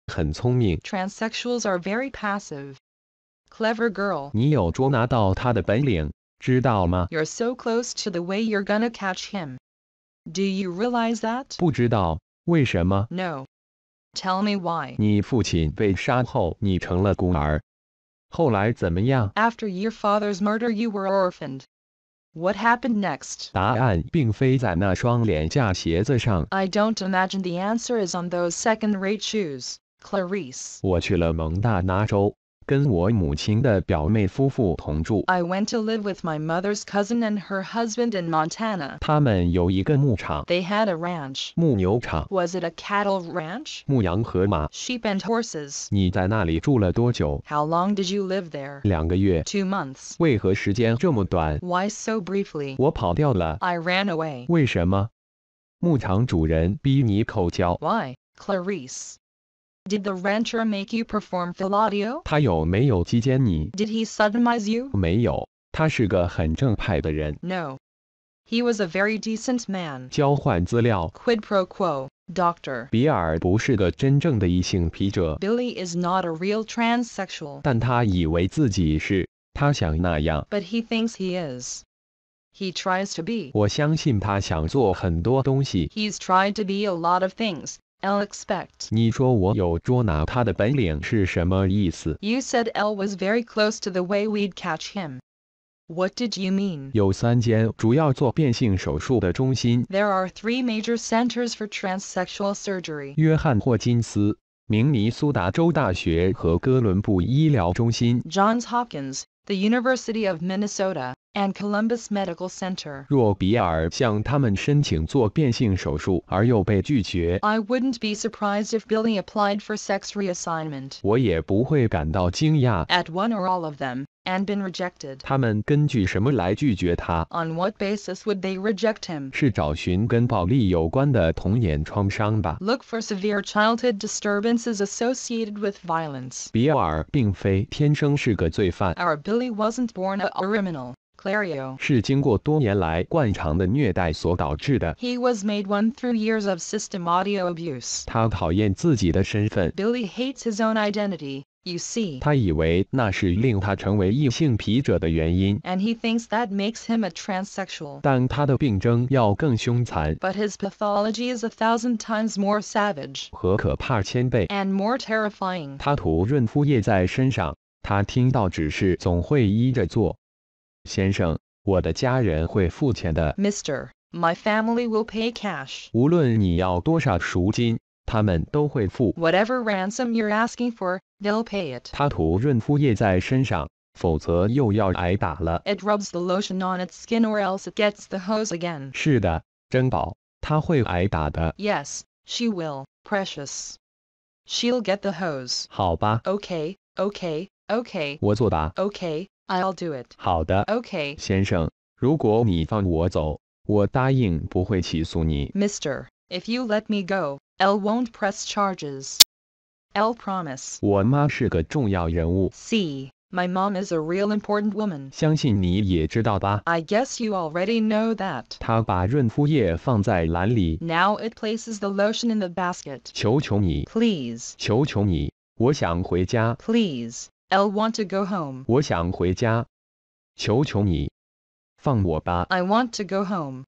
很聪明。 Transsexuals are very passive. Clever girl. 你有捉拿到他的本领，知道吗？ You're so close to the way you're gonna catch him. Do you realize that? 不知道，为什么？ No. Tell me why. 你父亲被杀后，你成了孤儿。后来怎么样？ After your father's murder you were orphaned. What happened next? 答案并非在那双廉价鞋子上。 I don't imagine the answer is on those second-rate shoes, Clarice. 我去了蒙大拿州，跟我母亲的表妹夫妇同住。 I went to live with my mother's cousin and her husband in Montana. 他们有一个牧场， They had a ranch. 牧牛场， Was it a cattle ranch? 牧羊和马。 Sheep and horses. 你在那里住了多久？ How long did you live there? 两个月。 Two months. 为何时间这么短？ Why so briefly? 我跑掉了。 I ran away. 为什么？牧场主人逼你口交。 Why, Clarice? Did the rancher make you perform fellatio? 他有没有击奸你？ Did he sodomize you? 没有，他是个很正派的人。 No. He was a very decent man. 交换资料， Quid pro quo, doctor. 比尔不是个真正的异性癖者， Billy is not a real transsexual, 但他以为自己是，他想那样。 but he thinks he is. He tries to be. 我相信他想做很多东西。 He's tried to be a lot of things, I'll expect. 你说我有捉拿他的本领是什么意思？ You said Elle was very close to the way we'd catch him. What did you mean? 有三间主要做变性手术的中心： There are three major centers for transsexual surgery. 约翰霍金斯、明尼苏达州大学和哥伦布医疗中心。 Johns Hopkins, the University of Minnesota, and Columbus Medical Center. 若比尔向他们申请做变性手术而又被拒绝， I wouldn't be surprised if Billy applied for sex reassignment 我也不会感到惊讶。 at one or all of them, and been rejected. 他们根据什么来拒绝他？ On what basis would they reject him? 是找寻跟暴力有关的童年创伤吧？ Look for severe childhood disturbances associated with violence. 比尔并非天生是个罪犯， Our Billy wasn't born a criminal, Clario. 是经过多年来惯常的虐待所导致的。 He was made one through years of system audio abuse. 他讨厌自己的身份， Billy hates his own identity, you see. 他以为那是令他成为异性癖者的原因， And he thinks that makes him a transsexual. 但他的病症要更凶残 But his pathology is a thousand times more savage 和可怕千倍。 and more terrifying. 他涂润肤液在身上，他听到指示总会依着做。先生，我的家人会付钱的， Mister, my family will pay cash. 无论你要多少赎金，他们都会付。 Whatever ransom you're asking for, they'll pay it. 他涂润肤液在身上，否则又要挨打了。 It rubs the lotion on its skin or else it gets the hose again. 是的，珍宝，他会挨打的。 Yes, she will, precious. She'll get the hose. 好吧， Okay, okay, okay, 我作答。 okay, I'll do it. 好的， Okay, 先生，如果你放我走，我答应不会起诉你。 Mister, if you let me go, Elle won't press charges. Elle promise. 我妈是个重要人物， See, my mom is a real important woman. 相信你也知道吧？ I guess you already know that. 她把润肤液放在篮里， Now it places the lotion in the basket. 求求你， Please, 求求你，我想回家， please, Elle want to go home. 我想回家，求求你，放我吧。 I want to go home.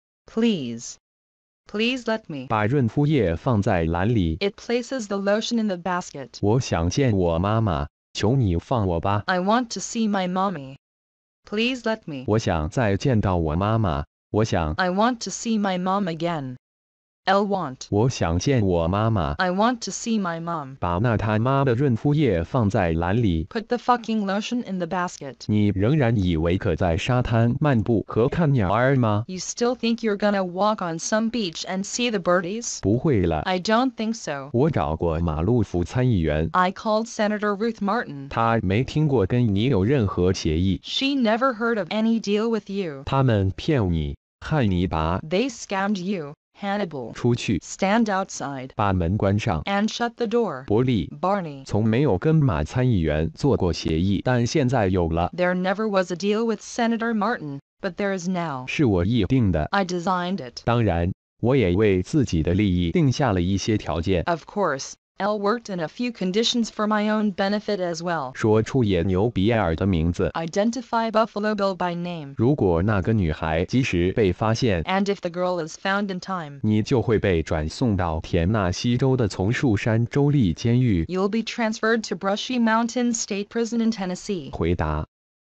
Please, please let me. 把润肤液放在篮里， It places the lotion in the basket. 我想见我妈妈，求你放我吧。 I want to see my mommy. Please let me. 我想再见到我妈妈，我想， I want to see my mom again. Elle want. 我想见我妈妈。 I want to see my mom. 把那他妈的润肤液放在篮里。 Put the fucking lotion in the basket. 你仍然以为可在沙滩漫步和看鸟儿吗？ You still think you're gonna walk on some beach and see the birdies? 不会了。 I don't think so. 我找过马路府参议员， I called Senator Ruth Martin. 他没听过跟你有任何协议。 She never heard of any deal with you. 他们骗你，汉尼拔， They scammed you, Hannibal. 出去， Stand outside 把门关上。 and shut the door. 伯利 Barney. 从没有跟马参议员做过协议，但现在有了， There never was a deal with Senator Martin, but there is now. 是我议定的。 I designed it. 当然，我也为自己的利益定下了一些条件。 Of course, L worked in a few conditions for my own benefit as well. 说出野牛比尔的名字。 Identify Buffalo Bill by name. 如果那个女孩及时被发现， And if the girl is found in time, 你就会被转送到田纳西州的丛树山州立监狱。 you'll be transferred to Brushy Mountain State Prison in Tennessee. 回答：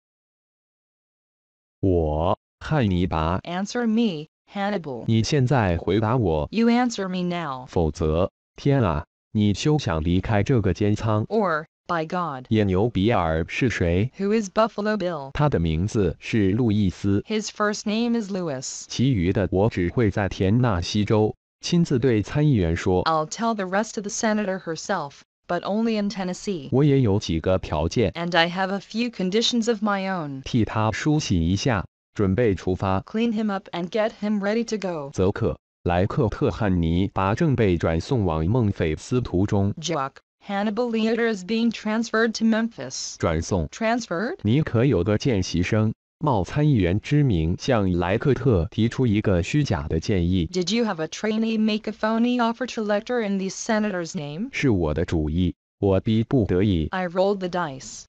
我，汉尼拔。 Answer me, Hannibal. 你现在回答我， You answer me now. 否则，天啊，你休想离开这个监仓。 Or, by God, 野牛比尔是谁？ who is Buffalo Bill? 他的名字是路易斯， His first name is Lewis. 其余的我只会在田纳西州亲自对参议员说。 I'll tell the rest of the senator herself, but only in Tennessee. 我也有几个条件， And I have a few conditions of my own. 替他梳洗一下，准备出发。 Clean him up and get him ready to go. 泽克莱克特汉尼拔正被转送往孟菲斯途中。 Jock, Hannibal Leader is being transferred to Memphis. 转送 Transferred? 你可有个见习生冒参议员之名向莱克特提出一个虚假的建议， Did you have a trainee make a phony offer to lecture in the senator's name? 是我的主意，我逼不得已。 I rolled the dice.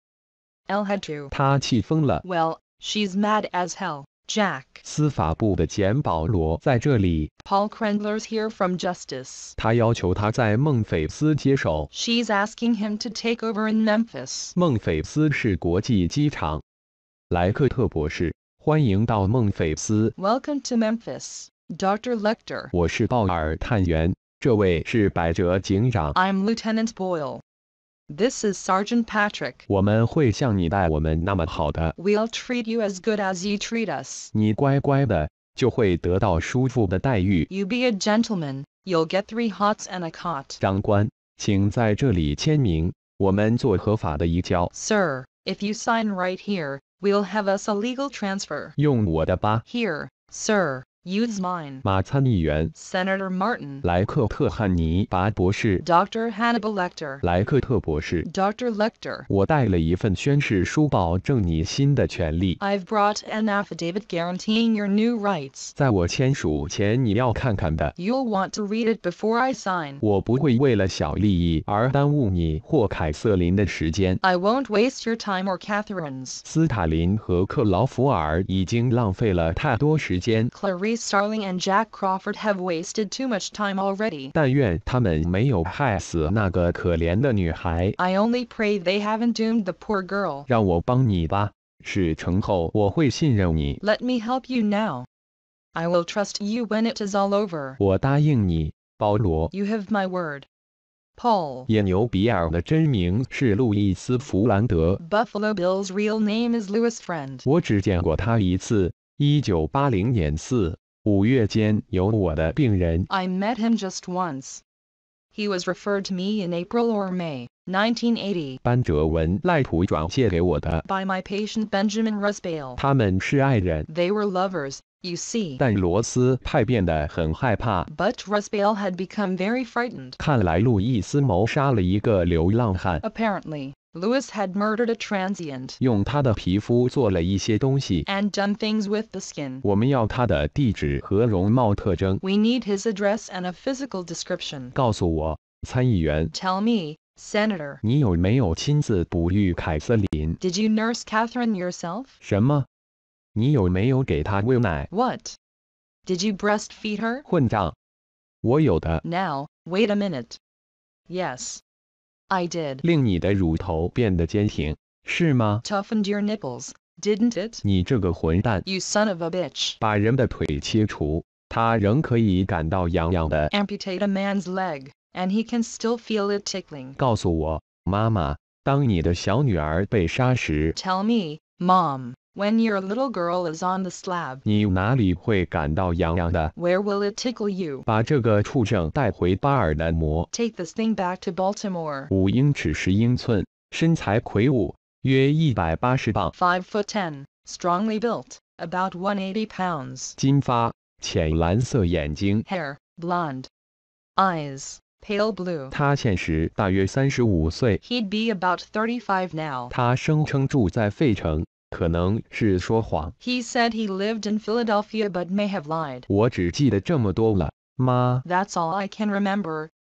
L had to. 他气疯了。 Well, she's mad as hell, Jack. 司法部的简保罗在这里， Paul Krendler's here from Justice. 他要求他在孟菲斯接手。 She's asking him to take over in Memphis. 孟菲斯是国际机场。莱克特博士，欢迎到孟菲斯。 Welcome to Memphis, Doctor Lecter. 我是鲍尔探员，这位是百哲警长。 I'm Lieutenant Boyle. This is Sergeant Patrick. 我们会像你待我们那么好的， We'll treat you as good as you treat us. 你乖乖的就会得到舒服的待遇。 You be a gentleman, you'll get three hots and a cot. 长官，请在这里签名，我们做合法的移交。 Sir, if you sign right here, we'll have us a legal transfer. 用我的吧， Here, sir, use mine. 马参议员 Senator Martin. 莱克特汉尼拔博士。 Doctor Hannibal Lecter. 莱克特博士， Doctor Lecter. 我带了一份宣誓书保证你新的权利。 I've brought an affidavit guaranteeing your new rights. 在我签署前，你要看看的。 You'll want to read it before I sign. 我不会为了小利益而耽误你或凯瑟琳的时间。 I won't waste your time or Catherine's. 斯塔林和克劳福尔已经浪费了太多时间， Clarice Starling and Jack Crawford have wasted too much time already. 但愿他们没有害死那个可怜的女孩。 I only pray they haven't doomed the poor girl. 让我帮你吧，事成后我会信任你。 Let me help you now. I will trust you when it is all over. 我答应你，保罗。 You have my word. Paul. 野牛比尔的真名是路易斯·弗兰德， Buffalo Bill's real name is Louis Friend. 我只见过他一次。一九八零年四五月间，有我的病人 I met him just once. He was referred to me in April or May, nineteen eighty, 班哲文赖普转介给我的。 by my patient Benjamin Rusbale. 他们是爱人， They were lovers, you see. 但罗斯派变得很害怕。 But Rusbale had become very frightened. 看来路易斯谋杀了一个流浪汉， Apparently, Lewis had murdered a transient 用他的皮肤做了一些东西。 and done things with the skin. 我们要他的地址和容貌特征。 We need his address and a physical description. 告诉我，参议员， Tell me, Senator, 你有没有亲自哺育凯瑟琳？ did you nurse Catherine yourself? 什么？你有没有给她喂奶？ What? Did you breastfeed her? 混账！我有的。 Now, wait a minute. Yes. I did. 令你的乳头变得坚挺，是吗？ Toughened your nipples, didn't it? 你这个混蛋！ You son of a bitch. 把人的腿切除，他仍可以感到痒痒的。 Amputate a man's leg, and he can still feel it tickling. 告诉我，妈妈，当你的小女儿被杀时， Tell me, Mom, when your little girl is on the slab, 你哪里会感到痒痒的？ where will it tickle you? 把这个畜生带回巴尔的摩， Take this thing back to Baltimore. 五英尺十英寸，身材魁梧，约一百八十磅， Five foot ten, strongly built, about one hundred eighty pounds. 金发，浅蓝色眼睛。 Hair, blonde. Eyes, pale blue. 他现时大约三十五岁。 He'd be about thirty-five now. 他声称住在费城，可能是说谎。 He said he lived in Philadelphia but may have lied. 我只记得这么多了，妈。 That's all I can remember,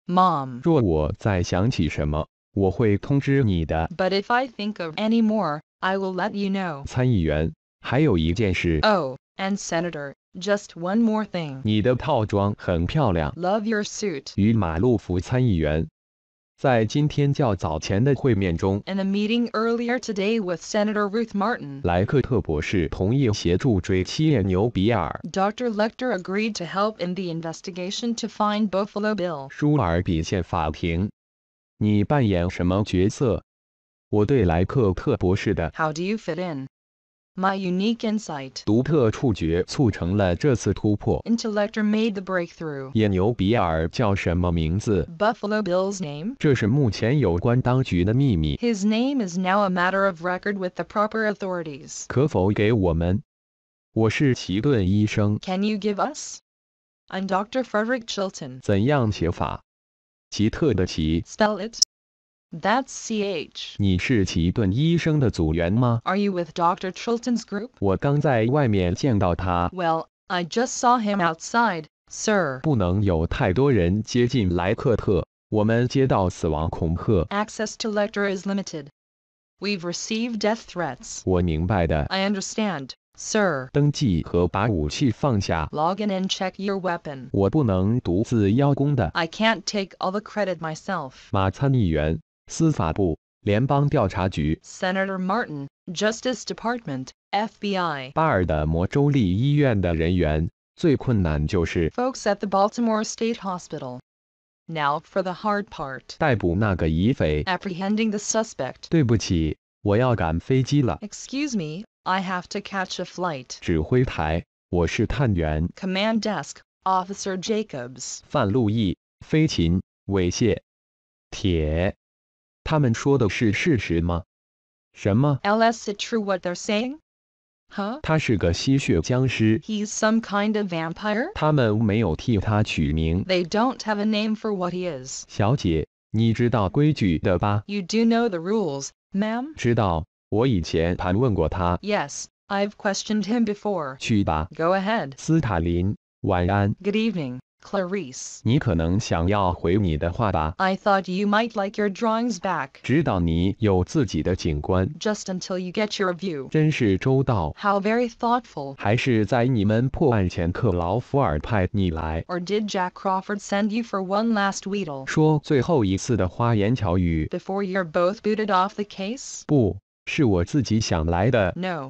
Mom. 若我再想起什么，我会通知你的。 But if I think of any more, I will let you know. 参议员，还有一件事， Oh, and Senator, just one more thing. 你的套装很漂亮。 Love your suit. 与马路福参议员在今天较早前的会面中， In a meeting earlier today with Senator Ruth Martin, 莱克特博士同意协助追击野牛比尔。 Doctor Lecter agreed to help in the investigation to find Buffalo Bill. 舒尔比县法庭，你扮演什么角色？我对莱克特博士的 How do you fit in? My unique insight 独特触觉促成了这次突破。 into Lecter made the breakthrough. 野牛比尔叫什么名字？ Buffalo Bill's name? 这是目前有关当局的秘密， His name is now a matter of record with the proper authorities. 可否给我们？我是奇顿医生。 Can you give us? I'm Doctor Frederick Chilton. 怎样写法？奇特的奇。 Spell it. That's C H. 你是奇顿医生的组员吗？ Are you with Doctor Chilton's group? 我刚在外面见到他。 Well, I just saw him outside, sir. 不能有太多人接近莱克特，我们接到死亡恐吓。 Access to Lecter is limited. We've received death threats. 我明白的。 I understand, sir. 登记和把武器放下。 Log in and check your weapon. 我不能独自邀功的。 I can't take all the credit myself. 马参议员，司法部，联邦调查局。 Senator Martin, Justice Department, F B I. 巴尔的摩州立医院的人员最困难就是 Folks at the Baltimore State Hospital. Now for the hard part. 逮捕那个疑匪。 Apprehending the suspect. 对不起，我要赶飞机了。 Excuse me, I have to catch a flight. 指挥台，我是探员 Command Desk, Officer Jacobs. 范路易。飞禽，猥亵，铁。他们说的是事实吗？什么？ L S it true what they're saying? Huh? 他是个吸血僵尸。 He's some kind of vampire? 他们没有替他取名。 They don't have a name for what he is. 小姐，你知道规矩的吧？ You do know the rules, ma'am? 知道，我以前盘问过他。 Yes, I've questioned him before. 去吧， Go ahead. 斯塔林。晚安。 Good evening, Clarice. 你可能想要回你的话吧？ I thought you might like your drawings back. 直到你有自己的景观， Just until you get your view. 真是周到。 How very thoughtful. 还是在你们破案前，克劳福尔派你来 Or did Jack Crawford send you for one last wheedle? 说最后一次的花言巧语？ Before you're both booted off the case? 不是我自己想来的。 No.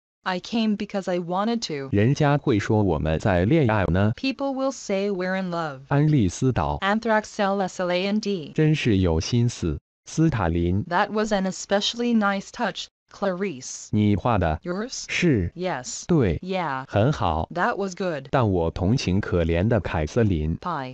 I came because I wanted to. 人家会说我们在恋爱呢。 People will say we're in love. 安利斯岛 Anthrax L S L A N D. 真是有心思。斯塔林， That was an especially nice touch, Clarice. 你画的 Yours? 是 Yes. 对， Yeah. 很好。 That was good. 但我同情可怜的凯瑟琳。 Pie.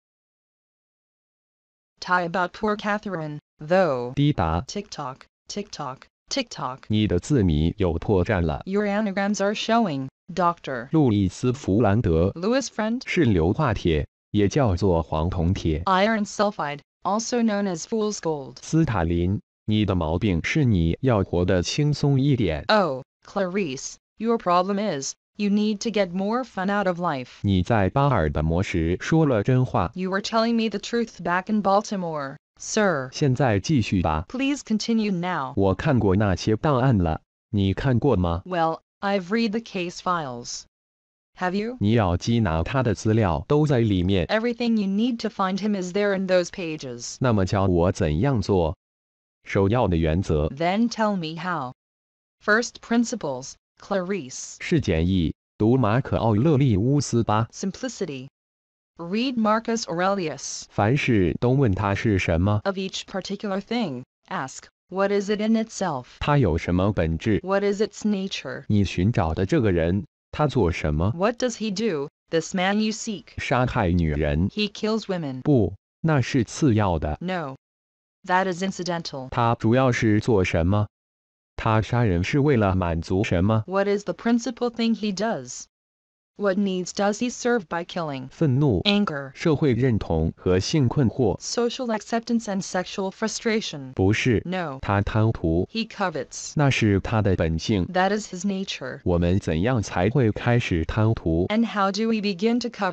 Tie about poor Catherine, though. 滴答， Tick tock, tick tock, tick tock. 你的字谜有破绽了。 Your anagrams are showing, Doctor. 路易斯·弗兰德 Louis Friend? 是硫化铁，也叫做黄铜铁。 Iron sulfide, also known as fool's gold. 斯塔林，你的毛病是你要活得轻松一点。 Oh, Clarice, your problem is, you need to get more fun out of life. 你在巴尔的摩时说了真话。 You were telling me the truth back in Baltimore, sir. 现在继续吧。 Please continue now. 我看过那些档案了，你看过吗？ Well, I've read the case files. Have you? 你要缉拿他的资料都在里面。 Everything you need to find him is there in those pages. 那么教我怎样做？首要的原则 Then tell me how. First principles, Clarice. 是简易，读马可·奥勒利乌斯吧。 Simplicity. Read Marcus Aurelius. 凡事都问他是什么， Of each particular thing, ask, what is it in itself? 他有什么本质。 What is its nature? 你寻找的这个人，他做什么？ What does he do, this man you seek? 杀害女人？ He kills women. 不，那是次要的。 No. That is incidental. 他主要是做什么？他杀人是为了满足什么？ What is the principal thing he does? What needs does he serve by killing? 愤怒、 Anger, 社会认同和性困惑？ social acceptance and sexual frustration. 不是， No. 他贪图， He covets. 那是他的本性。 That is his nature. 我们怎样才会开始贪图？ And how do we begin to covet,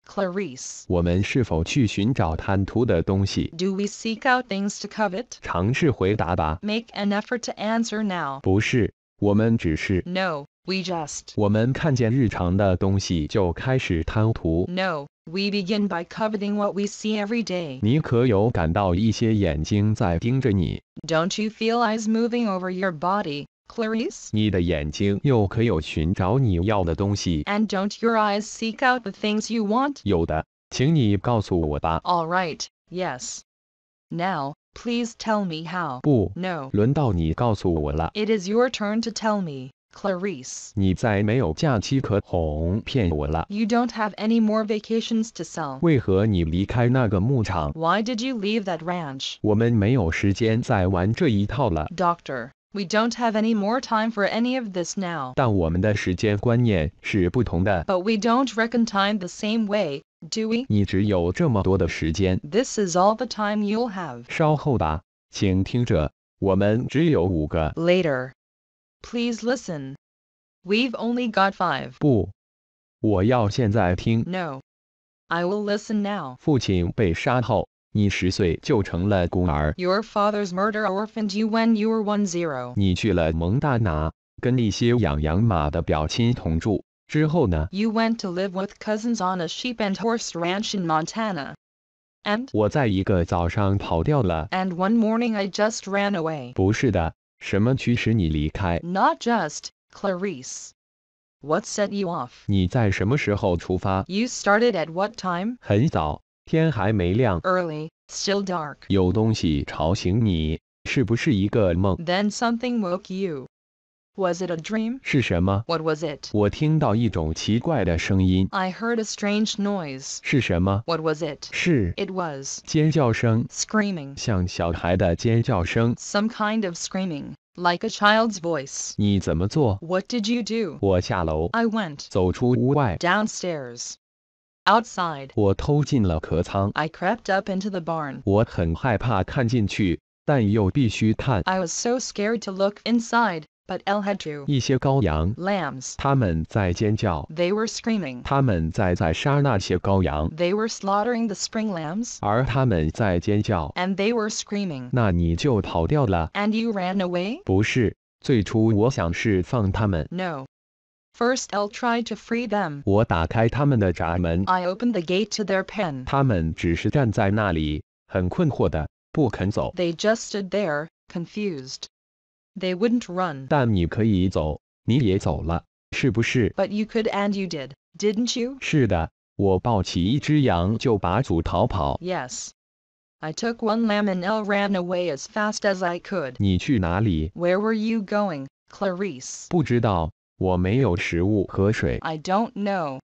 Clarice? 我们是否去寻找贪图的东西？ Do we seek out things to covet? 尝试回答吧。 Make an effort to answer now. 不是，我们只是， No, we just. 我们看见日常的东西就开始贪图。 No, we begin by coveting what we see every day. 你可有感到一些眼睛在盯着你？ Don't you feel eyes moving over your body, Clarice? 你的眼睛又可有寻找你要的东西？ And don't your eyes seek out the things you want? 有的，请你告诉我吧。 All right, yes. Now, please tell me how. 不， No, 轮到你告诉我了。 it is your turn to tell me, Clarice. 你再没有假期可哄骗我了。 You don't have any more vacations to sell. 为何你离开那个牧场？ Why did you leave that ranch? 我们没有时间再玩这一套了。 Doctor, we don't have any more time for any of this now. 但我们的时间观念是不同的。 But we don't reckon time the same way, do we? 你只有这么多的时间。 This is all the time you'll have. 稍后吧，请听着，我们只有五个。 Later. Please listen. We've only got five. 不，我要现在听。 No. I will listen now. 父亲被杀后，你十岁就成了孤儿。 Your father's murder orphaned you when you were one zero. 你去了蒙大拿，跟一些养羊马的表亲同住。之后呢？ You went to live with cousins on a sheep and horse ranch in Montana. And, 我在一个早上跑掉了。 and one morning I just ran away. 不是的，什么驱使你离开？ Not just, Clarice. What set you off? 你在什么时候出发？ You started at what time? 很早，天还没亮。 Early, still dark. 有东西吵醒你，是不是一个梦？ Then something woke you. Was it a dream? 是什么？ What was it? 我听到一种奇怪的声音。 I heard a strange noise. 是什么？ What was it? 是 It was 尖叫声， screaming. 像小孩的尖叫声。 Some kind of screaming, like a child's voice. 你怎么做？ What did you do? 我下楼， I went 走出屋外， downstairs. Outside. 我偷进了壳仓。 I crept up into the barn. 我很害怕看进去，但又必须看。 I was so scared to look inside, but Elle had to. 一些羔羊， Lambs. 他们在尖叫， They were screaming. 他们在在杀那些羔羊， They were slaughtering the spring lambs. 而他们在尖叫。 And they were screaming. 那你就跑掉了？ And you ran away? 不是，最初我想是放他们。 No. First Elle tried to free them. 我打开他们的闸门， I opened the gate to their pen. 他们只是站在那里，很困惑的，不肯走。 They just stood there, confused. They wouldn't run. 但你可以走，你也走了，是不是？ But you could and you did, didn't you? 是的，我抱起一只羊就拔足逃跑。 Yes. I took one lamb and Elle ran away as fast as I could. 你去哪里？ Where were you going, Clarice? 不知道，我没有食物和水， I don't know.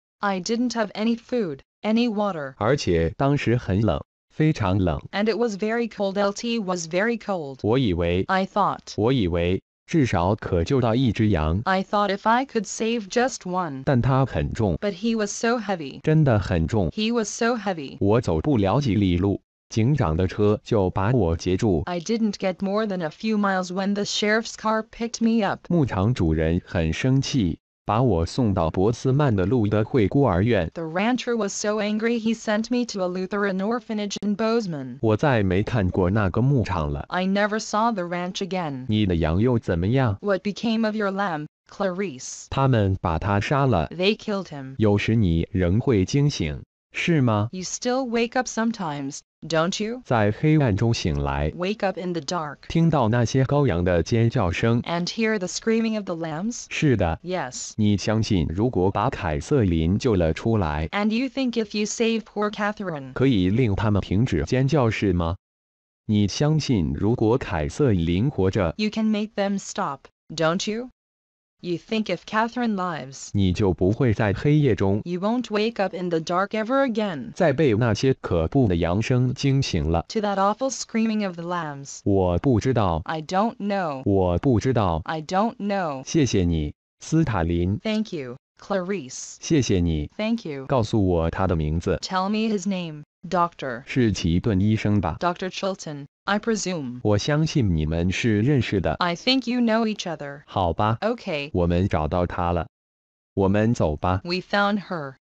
I didn't have any food, any water. 而且当时很冷，非常冷。 And it was very cold. L T was very cold. 我以为， I thought. 我以为至少可救到一只羊， I thought if I could save just one. 但它很重， But he was so heavy. 真的很重。 He was so heavy. 我走不了几里路，警长的车就把我截住。 I didn't get more than a few miles when the sheriff's car picked me up. 牧场主人很生气，把我送到博斯曼的路德会孤儿院。 The rancher was so angry he sent me to a Lutheran orphanage in Bozeman. 我再没看过那个牧场了。 I never saw the ranch again. 你的羊又怎么样？ What became of your lamb, Clarice? 他们把他杀了。 They killed him. 有时你仍会惊醒，是吗？ You still wake up sometimes, don't you? 在黑暗中醒来， Wake up in the dark 听到那些羔羊的尖叫声。 and hear the screaming of the lambs? 是的， Yes. 你相信如果把凯瑟琳救了出来， And you think if you save poor Catherine, 可以令他们停止尖叫是吗？你相信如果凯瑟琳活着， you can make them stop, don't you? You think if Catherine lives, 你就不会在黑夜中 you won't wake up in the dark ever again 再被那些可怖的羊声惊醒了。 to that awful screaming of the lambs. 我不知道， I don't know. 我不知道。 I don't know. 谢谢你，斯塔林。 Thank you, Clarice. 谢谢你， Thank you. 告诉我他的名字。 Tell me his name, Doctor. 是奇顿医生吧？ Doctor Chilton, I presume. 我相信你们是认识的。 I think you know each other. 好吧， Okay, 我们找到他了，我们走吧。 we found her.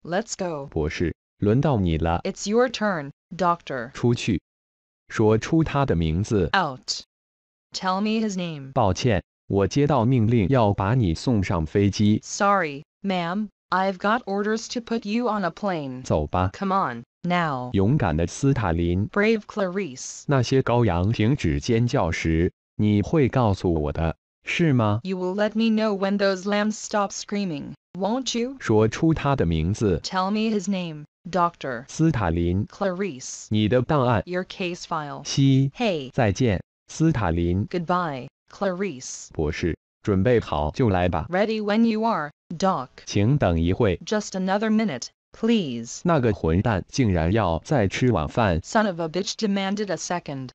let's go. 博士，轮到你了， It's your turn, doctor. 出去。说出他的名字。 Out. Tell me his name. 抱歉，我接到命令要把你送上飞机。 Sorry, ma'am, I've got orders to put you on a plane. 走吧， Come on, now. 勇敢的斯塔林。 Brave Clarice. 那些羔羊停止尖叫时，你会告诉我的，是吗？ You will let me know when those lambs stop screaming, won't you? 说出他的名字。 Tell me his name, doctor. 斯塔林， Clarice. 你的档案。 Your case file. 西， Hey. 再见，斯塔林。 Goodbye, Clarice. 博士，准备好就来吧。 Ready when you are, Doc. 请等一会。 Just another minute, please. 那个混蛋竟然要再吃晚饭， Son of a bitch demanded a second.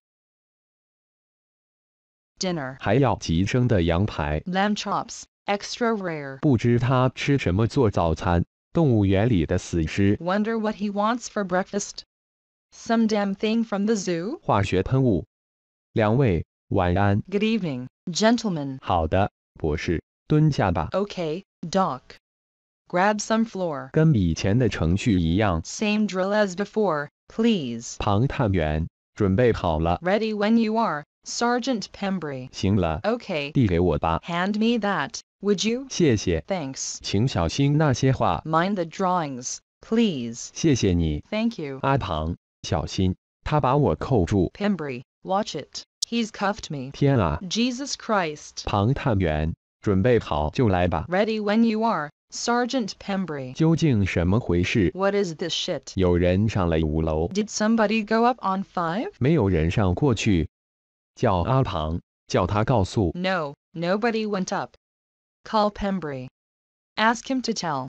Dinner. 还要极生的羊排。 Lamb chops, extra rare. 不知他吃什么做早餐。动物园里的死尸。 Wonder what he wants for breakfast. Some damn thing from the zoo? 化学喷雾。两位晚安。 Good evening, gentlemen. 好的，博士，蹲下吧。 Okay, Doc. Grab some floor. 跟以前的程序一样。 Same drill as before, please. 庞探员，准备好了。 Ready when you are, Sergeant Pembry. 行了， Okay. 递给我吧。 Hand me that, would you? 谢谢。 Thanks. 请小心那些话。 Mind the drawings, please. 谢谢你， Thank you. 阿庞，小心，他把我扣住。 Pembry, watch it. He's cuffed me. 天啊！ Jesus Christ. 庞探员，准备好就来吧。 Ready when you are, Sergeant Pembry. 究竟什么回事？ What is this shit? 有人上了五楼， Did somebody go up on five? 没有人上过去。叫阿庞，叫他告诉。 No, nobody went up. Call Pembry. Ask him to tell.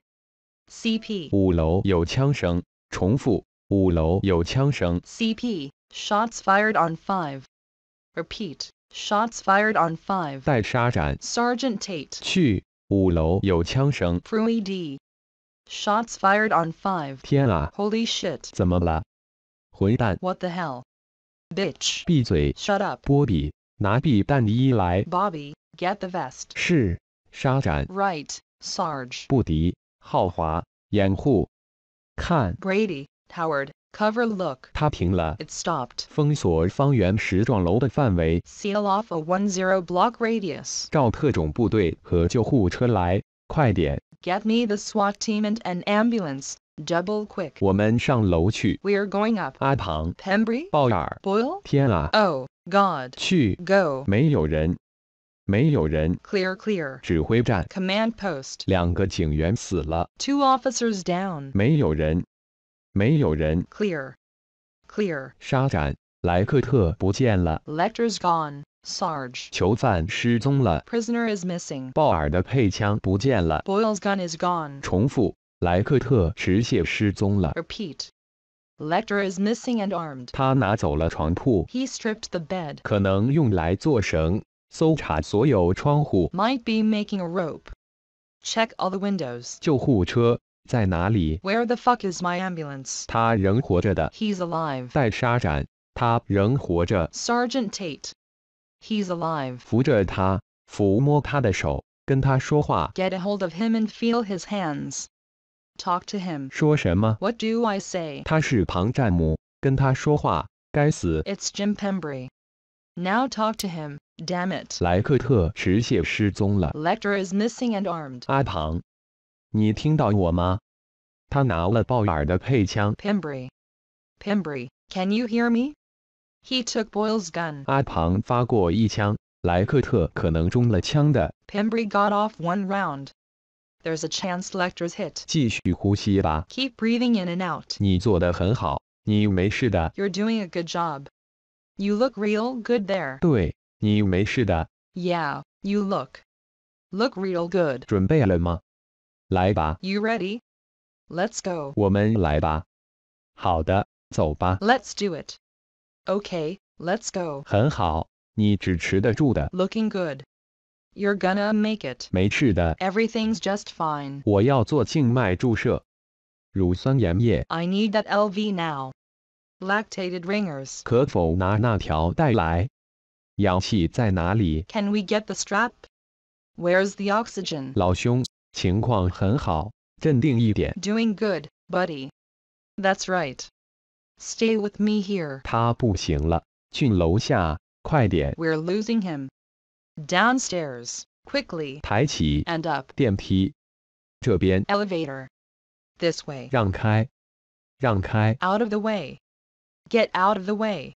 C P. 五楼有枪声。重复，五楼有枪声。 C P. Shots fired on five. Repeat. Shots fired on five. 带沙展。 Sergeant Tate. 去，五楼有枪声。 Prue D. Shots fired on five. 天啊！ Holy shit. 怎么了？混蛋！ What the hell? Bitch. 闭嘴！ Shut up. 波比，拿避弹衣来。 Bobby, get the vest. 是，沙展。 Right, Sarge. 布迪，浩华，掩护。看， Brady, Howard, cover look. 他停了。 It stopped. 封锁方圆十幢楼的范围。 Seal off a one zero block radius. 召特种部队和救护车来，快点！ Get me the SWAT team and an ambulance. Double quick. 我们上楼去。 We're going up. 阿庞， Pembry? 鲍尔， Boyle? 天啊！ Oh, God. 去， Go. 没有人，没有人。 Clear, clear. 指挥站， Command post. 两个警员死了， Two officers down. 没有人，没有人。 Clear. Clear. 沙展，莱克特不见了， Lecter's gone. Sarge. 囚犯失踪了， Prisoner is missing. 鲍尔的配枪不见了。 Boyle's gun is gone. 重复，莱克特持械失踪了， Repeat. Lecter is missing and armed. 他拿走了床铺， He stripped the bed. 可能用来做绳，搜查所有窗户。 Might be making a rope. Check all the windows. 救护车在哪里？ Where the fuck is my ambulance? 他仍活着的。 He's alive. 带沙展，他仍活着。 Sergeant Tate. He's alive. 扶着他，抚摸他的手，跟他说话。 Get a hold of him and feel his hands. Talk to him. 说什么？ What do I say? 他是庞战姆，跟他说话。该死！ It's Jim Pembry. Now talk to him, damn it. 莱克特持械失踪了。 Lecter is missing and armed. 阿庞，你听到我吗？他拿了鲍尔的配枪。 Pembry. Pembry, can you hear me? He took Boyle's gun. 阿庞发过一枪，莱克特可能中了枪的。 Pembry got off one round. There's a chance Lecter's hit. 继续呼吸吧， Keep breathing in and out. 你做得很好，你没事的。 You're doing a good job. You look real good there. 对，你没事的。 Yeah, you look. Look real good. 准备了吗？来吧， You ready? Let's go. 我们来吧。好的，走吧。 Let's do it. Okay, let's go. 很好，你只持得住的。 Looking good. You're gonna make it. 没事的， Everything's just fine. 我要做静脉注射。乳酸盐液， I need that L V now. Lactated ringers. 可否拿那条带来？氧气在哪里？ Can we get the strap? Where's the oxygen? 老兄，情况很好， 镇定一点。 Doing good, buddy. That's right. Stay with me here. 他不行了，去楼下，快点。 We're losing him. Downstairs, quickly, 抬起 and up. 电梯，这边 Elevator. This way. 让开，让开。 Out of the way. Get out of the way.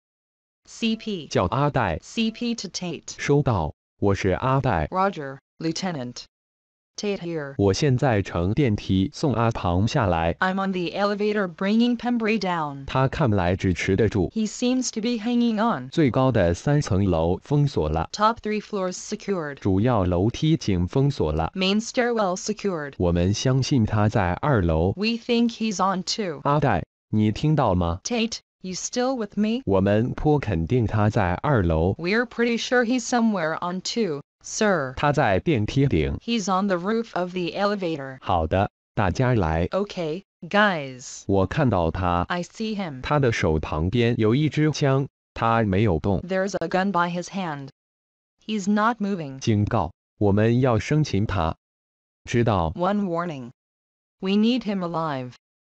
C P. 叫阿戴。 C P to Tate. 收到，我是阿戴， Roger, Lieutenant. Tate here. 我现在乘电梯送阿庞下来。 I'm on the elevator bringing Pembrey down. 他看来只持得住。 He seems to be hanging on. 最高的三层楼封锁了， Top three floors secured. 主要楼梯井封锁了。 Main stairwell secured. 我们相信他在二楼。 We think he's on two. 阿戴，你听到吗？ Tate, you still with me? 我们颇肯定他在二楼， We're pretty sure he's somewhere on two, sir. 他在电梯顶。 He's on the roof of the elevator. 好的，大家来。 Okay, guys. 我看到他， I see him. 他的手旁边有一支枪，他没有动。 There's a gun by his hand. He's not moving. 警告，我们要生擒他。知道， One warning. We need him alive.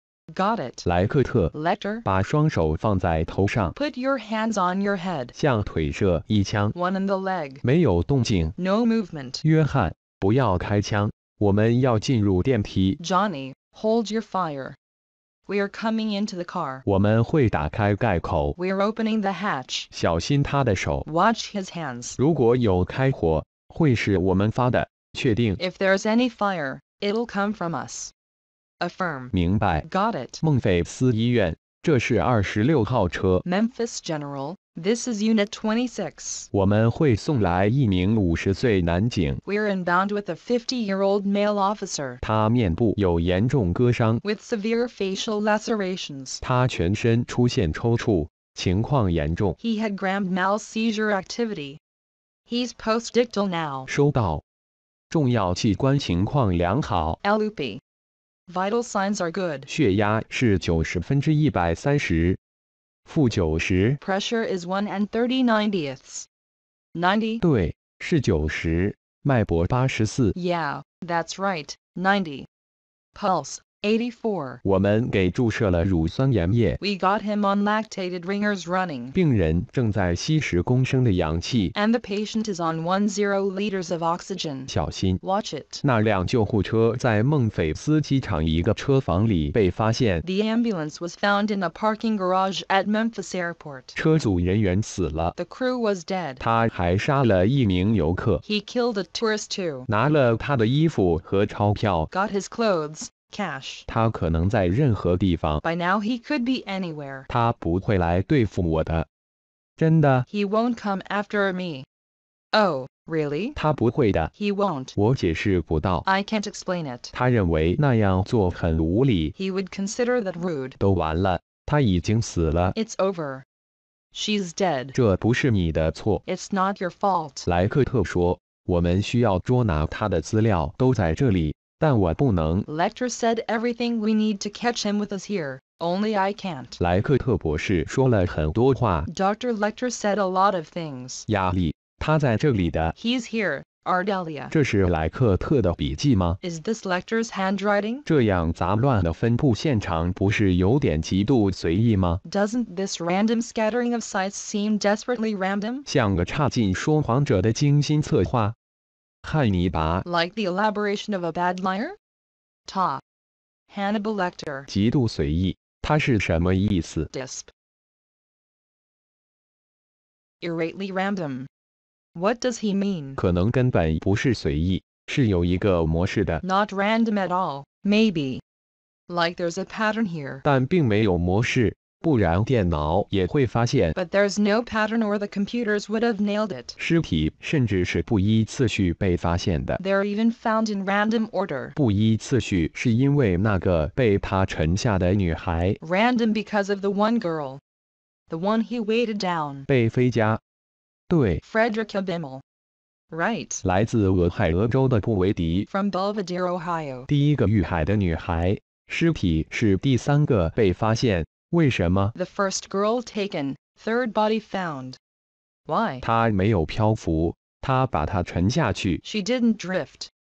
Got it. 莱克特， Lecter, 把双手放在头上， put your hands on your head. 向腿射一枪。 One in the leg. 没有动静。 No movement. 约翰，不要开枪，我们要进入电梯。 Johnny, hold your fire. We are coming into the car. 我们会打开盖口， We're opening the hatch. 小心他的手。 Watch his hands. 如果有开火，会是我们发的，确定。 If there's any fire, it'll come from us. Affirm. 明白。 Got it. 孟菲斯医院，这是二十六号车， Memphis General, this is Unit twenty-six. 我们会送来一名五十岁男警， We're inbound with a fifty-year-old male officer 他面部有严重割伤， with severe facial lacerations. 他全身出现抽搐，情况严重。 He had grand mal seizure activity. He's postdictal now. 收到。重要器官情况良好， L U P. Vital signs are good. 血压是九十分之一百三十，负九十， Pressure is one and thirty ninetieths. ninety? 对，是九十，脉搏八十四。 Yeah, that's right, ninety. Pulse, eighty-four. 我们给注射了乳酸盐液， We got him on lactated ringers running. 病人正在吸十公升的氧气， And the patient is on ten liters of oxygen. 小心。 Watch it. 那辆救护车在孟菲斯机场一个车房里被发现， The ambulance was found in a parking garage at Memphis Airport. 车组人员死了， The crew was dead. 他还杀了一名游客， He killed a tourist too. 拿了他的衣服和钞票。 Got his clothes, cash. 他可能在任何地方， By now he could be anywhere. 他不会来对付我的。真的， He won't come after me. Oh, really? 他不会的。 He won't. 我解释不到。 I can't explain it. 他认为那样做很无理。 He would consider that rude. 都完了，他已经死了。 It's over. She's dead. 这不是你的错。 It's not your fault. 莱克特说，我们需要捉拿他的资料都在这里，但我不能。 Lecter said everything we need to catch him with is here, only I can't. 莱克特博士说了很多话。 Doctor Lecter said a lot of things. 压力，他在这里的。 He's here, Ardelia. 这是莱克特的笔记吗？ Is this Lecter's handwriting? 这样杂乱的分布现场不是有点极度随意吗？ Doesn't this random scattering of sites seem desperately random? 像个差劲说谎者的精心策划。汉尼拔， Like the elaboration of a bad liar? Ta. Hannibal Lecter. 极度随意，他是什么意思？ Disp. Irrately random. What does he mean? 可能根本不是随意，是有一个模式的， Not random at all, maybe. Like there's a pattern here. 但并没有模式，不然电脑也会发现。 But there's no pattern or the computers would have nailed it. 尸体甚至是不依次序被发现的。 They're even found in random order. 不依次序是因为那个被他沉下的女孩 Random because of the one girl. The one he weighted down. 被飞家。对， Frederica Bimmel. Right. 来自俄亥俄州的布维迪， From Belvedere, Ohio. 第一个遇害的女孩，尸体是第三个被发现。为什么？ The first girl taken, third body found. Why? 她没有漂浮，她把她沉下去。 She didn't drift.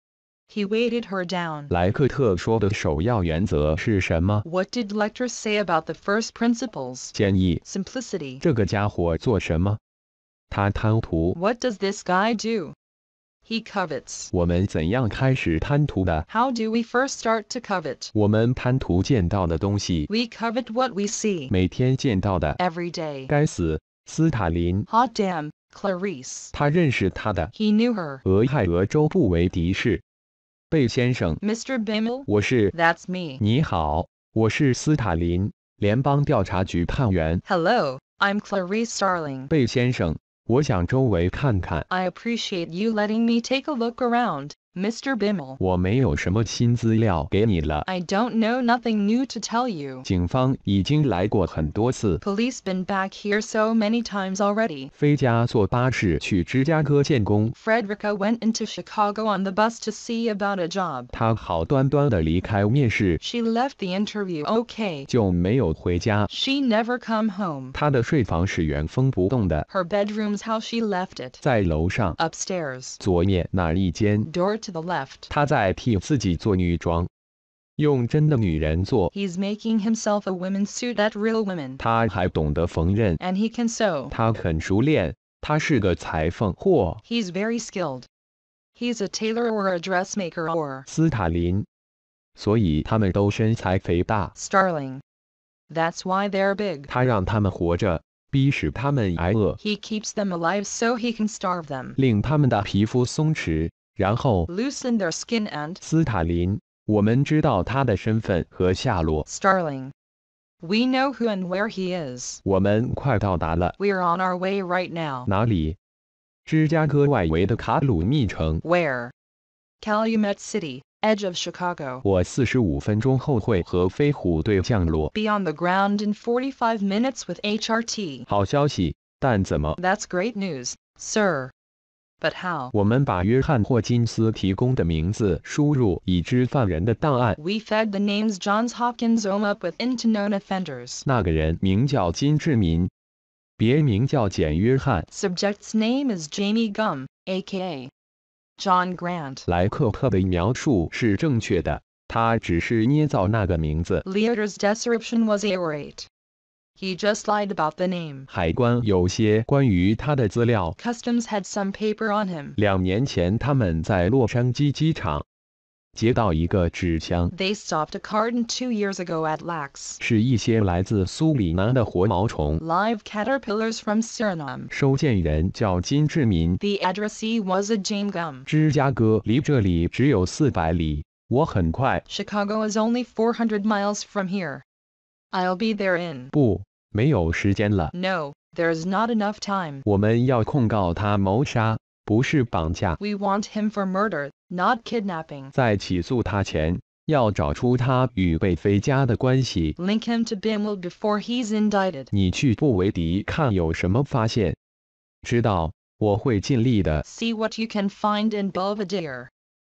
He weighted her down. 莱克特说的首要原则是什么？ What did Lecter say about the first principles? 建议 Simplicity. 这个家伙做什么？他贪图。 What does this guy do? He covets. 我们怎样开始贪图的？ How do we first start to covet? 我们贪图见到的东西， We covet what we see. 每天见到的。 Every day. 该死，斯塔林， Hot damn, Clarice. 他认识他的。 He knew her. 俄亥俄州布维迪市，贝先生， Mister Bimmel? 我是。 That's me. 你好，我是斯塔林，联邦调查局探员。 Hello, I'm Clarice Starling. 贝先生，我想周围看看。 I appreciate you letting me take a look around, Mister Bimmel. 我没有什么新资料给你了。 I don't know nothing new to tell you. 警方已经来过很多次。 Police been back here so many times already. 菲加坐巴士去芝加哥建工， Frederica went into Chicago on the bus to see about a job. 她好端端的离开面试， She left the interview okay. 就没有回家。 She never come home. 她的睡房是原封不动的， Her bedroom's how she left it. 在楼上 Upstairs. 左面那一间。 Door to the left. 她在替自己做女装，用真的女人做。 He's making himself a women's suit at Real Women. 她还懂得缝纫， And he can sew. 她很熟练。她是个裁缝或 He's very skilled. He's a tailor or a dressmaker or 斯塔林，所以他们都身材肥大。 Starling. That's why they're big. 他让他们活着，逼使他们挨饿， He keeps them alive so he can starve them. 令他们的皮肤松弛，然后 Loosen their skin and 斯塔林，我们知道他的身份和下落。 Starling. We know who and where he is. 我们快到达了。 We're on our way right now. 哪里？芝加哥外围的卡鲁密城。 Where? Calumet City, edge of Chicago. 我四十五分钟后会和飞虎队降落。 Be on the ground in forty-five minutes with H R T. 好消息，但怎么？ That's great news, sir. But how? 我们把约翰霍金斯提供的名字输入已知犯人的档案。 We fed the names Johns Hopkins O M up with into known offenders. 那个人名叫金志民，别名叫简约翰。 Subject's name is Jamie Gum, A K A John Grant. 莱克特的描述是正确的，他只是捏造那个名字。 Leoter's description was errate. He just lied about the name. 海关有些关于他的资料。 Customs had some paper on him. 两年前，他们在洛杉矶机场接到一个纸箱， They stopped a carton two years ago at Lax. 是一些来自苏里南的活毛虫。 Live caterpillars from Suriname. 收件人叫金志民。 The addressee was a James Gum. 芝加哥离这里只有四百里，我很快。 Chicago is only four hundred miles from here. I'll be there in. 不，没有时间了。 No, there's not enough time. 我们要控告他谋杀，不是绑架。 We want him for murder, not kidnapping. 在起诉他前，要找出他与贝菲家的关系。 Link him to Bimmel before he's indicted. 你去布维迪看有什么发现？知道，我会尽力的。 See what you can find in Belvedere.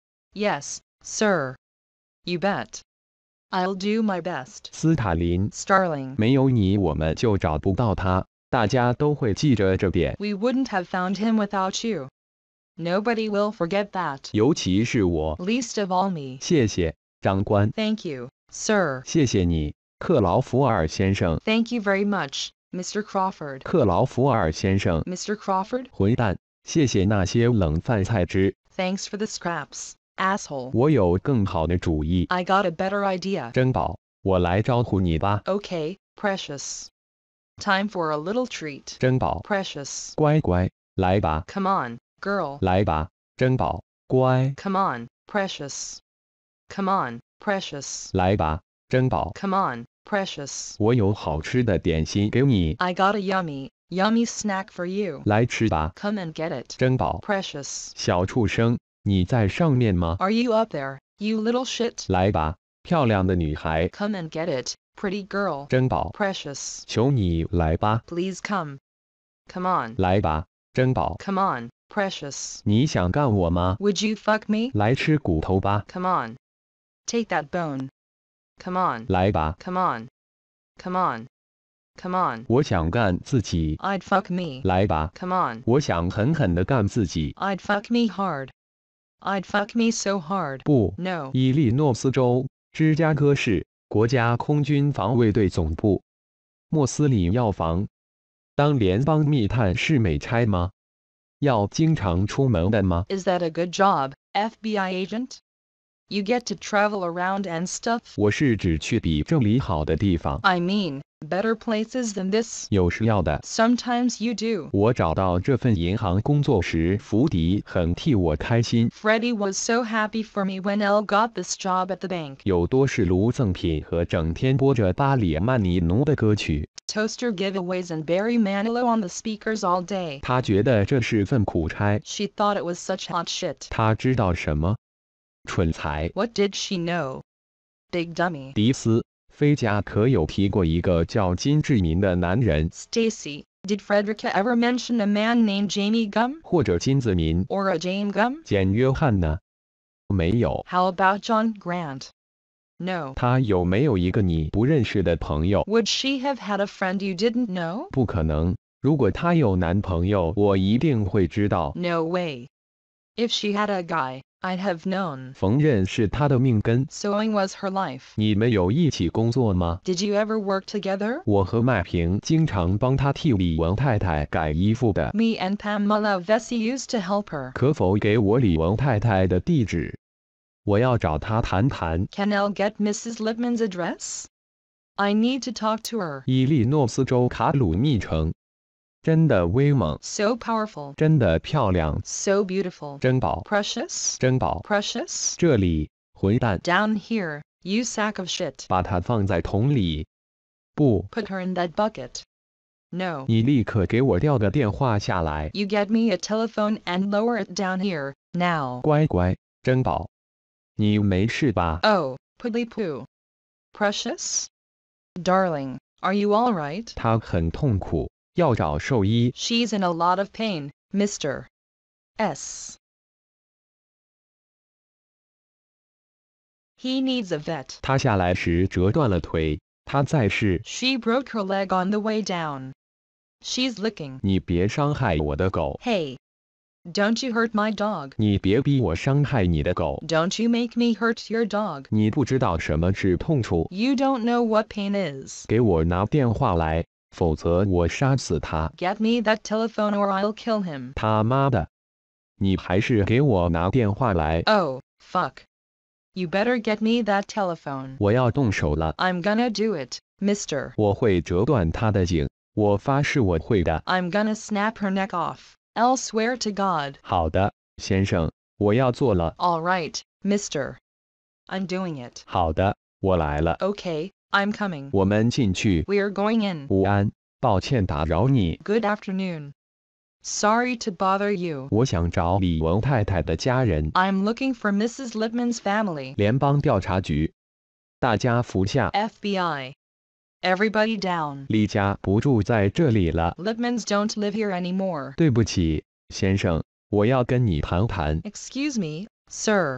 Yes, sir. You bet. I'll do my best. 斯塔林， Starling. 没有你，我们就找不到他。大家都会记着这点， We wouldn't have found him without you. Nobody will forget that. 尤其是我。 Least of all me. 谢谢，长官。 Thank you, sir. 谢谢你，克劳福尔先生。 Thank you very much, Mister Crawford. 克劳福尔先生， Mister Crawford? 混蛋！谢谢那些冷饭菜汁。 Thanks for the scraps, asshole. 我有更好的主意。 I got a better idea. 珍宝，我来招呼你吧。 Okay, precious. Time for a little treat. 珍宝， Precious. 乖乖，来吧， Come on, girl. 来吧，珍宝，乖， Come on, precious. Come on, precious. 来吧，珍宝。 Come on, precious. 我有好吃的点心给你， I got a yummy, yummy snack for you. 来吃吧， Come and get it. 珍宝。 Precious. 小畜生，你在上面吗？ Are you up there, you little shit? 来吧，漂亮的女孩， Come and get it, pretty girl. 珍宝， Precious. 求你来吧， Please come. Come on. 来吧，珍宝。 Come on, precious. 你想干我吗？ Would you fuck me? 来吃骨头吧， Come on. Take that bone. Come on. 来吧， Come on. Come on. Come on. 我想干自己， I'd fuck me. 来吧， Come on. 我想狠狠地干自己。 I'd fuck me hard. I'd fuck me so hard. 不， No. 伊利诺斯州芝加哥市国家空军防卫队总部。莫斯里药房。当联邦密探是美差吗？要经常出门的吗？ Is that a good job, F B I agent? You get to travel around and stuff? 我是指去比这里好的地方。 I mean, better places than this? 有时要的。 Sometimes you do. 我找到这份银行工作时，福迪很替我开心。 Freddie was so happy for me when Elle got this job at the bank. 有多士炉赠品和整天播着巴里曼尼奴的歌曲。 Toaster giveaways and Barry Manilow on the speakers all day. 他觉得这是份苦差。 She thought it was such hot shit. 他知道什么？蠢材。 What did she know? Big dummy. 迪斯，菲加可有提过一个叫金志民的男人， Stacy, did Frederica ever mention a man named Jamie Gum? 或者金子民、 Or a Jane Gum? 简约翰呢？没有。 How about John Grant? No. 他有没有一个你不认识的朋友？ Would she have had a friend you didn't know? 不可能。如果他有男朋友，我一定会知道。 No way. If she had a guy, I'd have known. 缝纫是他的命根。 Sewing was her life. 你们有一起工作吗？ Did you ever work together? 我和麦平经常帮他替李文太太改衣服的。 Me and Pamela Vesey used to help her. 可否给我李文太太的地址？我要找她谈谈。 Can Elle get Missus Lipman's address? I need to talk to her. 伊利诺斯州卡鲁密城。真的威猛， So powerful. 真的漂亮， So beautiful. 珍宝， Precious. 珍宝。 Precious. 这里，混蛋， Down here, you sack of shit. 把它放在桶里。不， Put her in that bucket. No. 你立刻给我调个电话下来。 You get me a telephone and lower it down here, now. 乖乖，珍宝，你没事吧？ Oh, Puddly Poo. Precious? Darling, are you all right? 他很痛苦，要找兽医。 She's in a lot of pain, Mister S. He needs a vet. 他下来时折断了腿，他在世。 She broke her leg on the way down. She's licking. 你别伤害我的狗， Hey. Don't you hurt my dog. 你别逼我伤害你的狗。 Don't you make me hurt your dog. 你不知道什么是痛楚。 You don't know what pain is. 给我拿电话来，否则我杀死他。 Get me that telephone or I'll kill him. 他妈的！你还是给我拿电话来。 Oh, fuck. You better get me that telephone. 我要动手了。 I'm gonna do it, mister. 我会折断他的颈，我发誓我会的。 I'm gonna snap her neck off. I'll swear to God. 好的，先生，我要做了。 All right, mister. I'm doing it. 好的，我来了。 Okay, I'm coming. 我们进去。 We're going in. 午安，抱歉打扰你。 Good afternoon. Sorry to bother you. 我想找李文太太的家人。 I'm looking for Missus Lipman's family. 联邦调查局。大家服下。 F B I. Everybody down. 李家不住在这里了。 Lipmans don't live here anymore. 对不起，先生，我要跟你谈谈。 Excuse me, sir.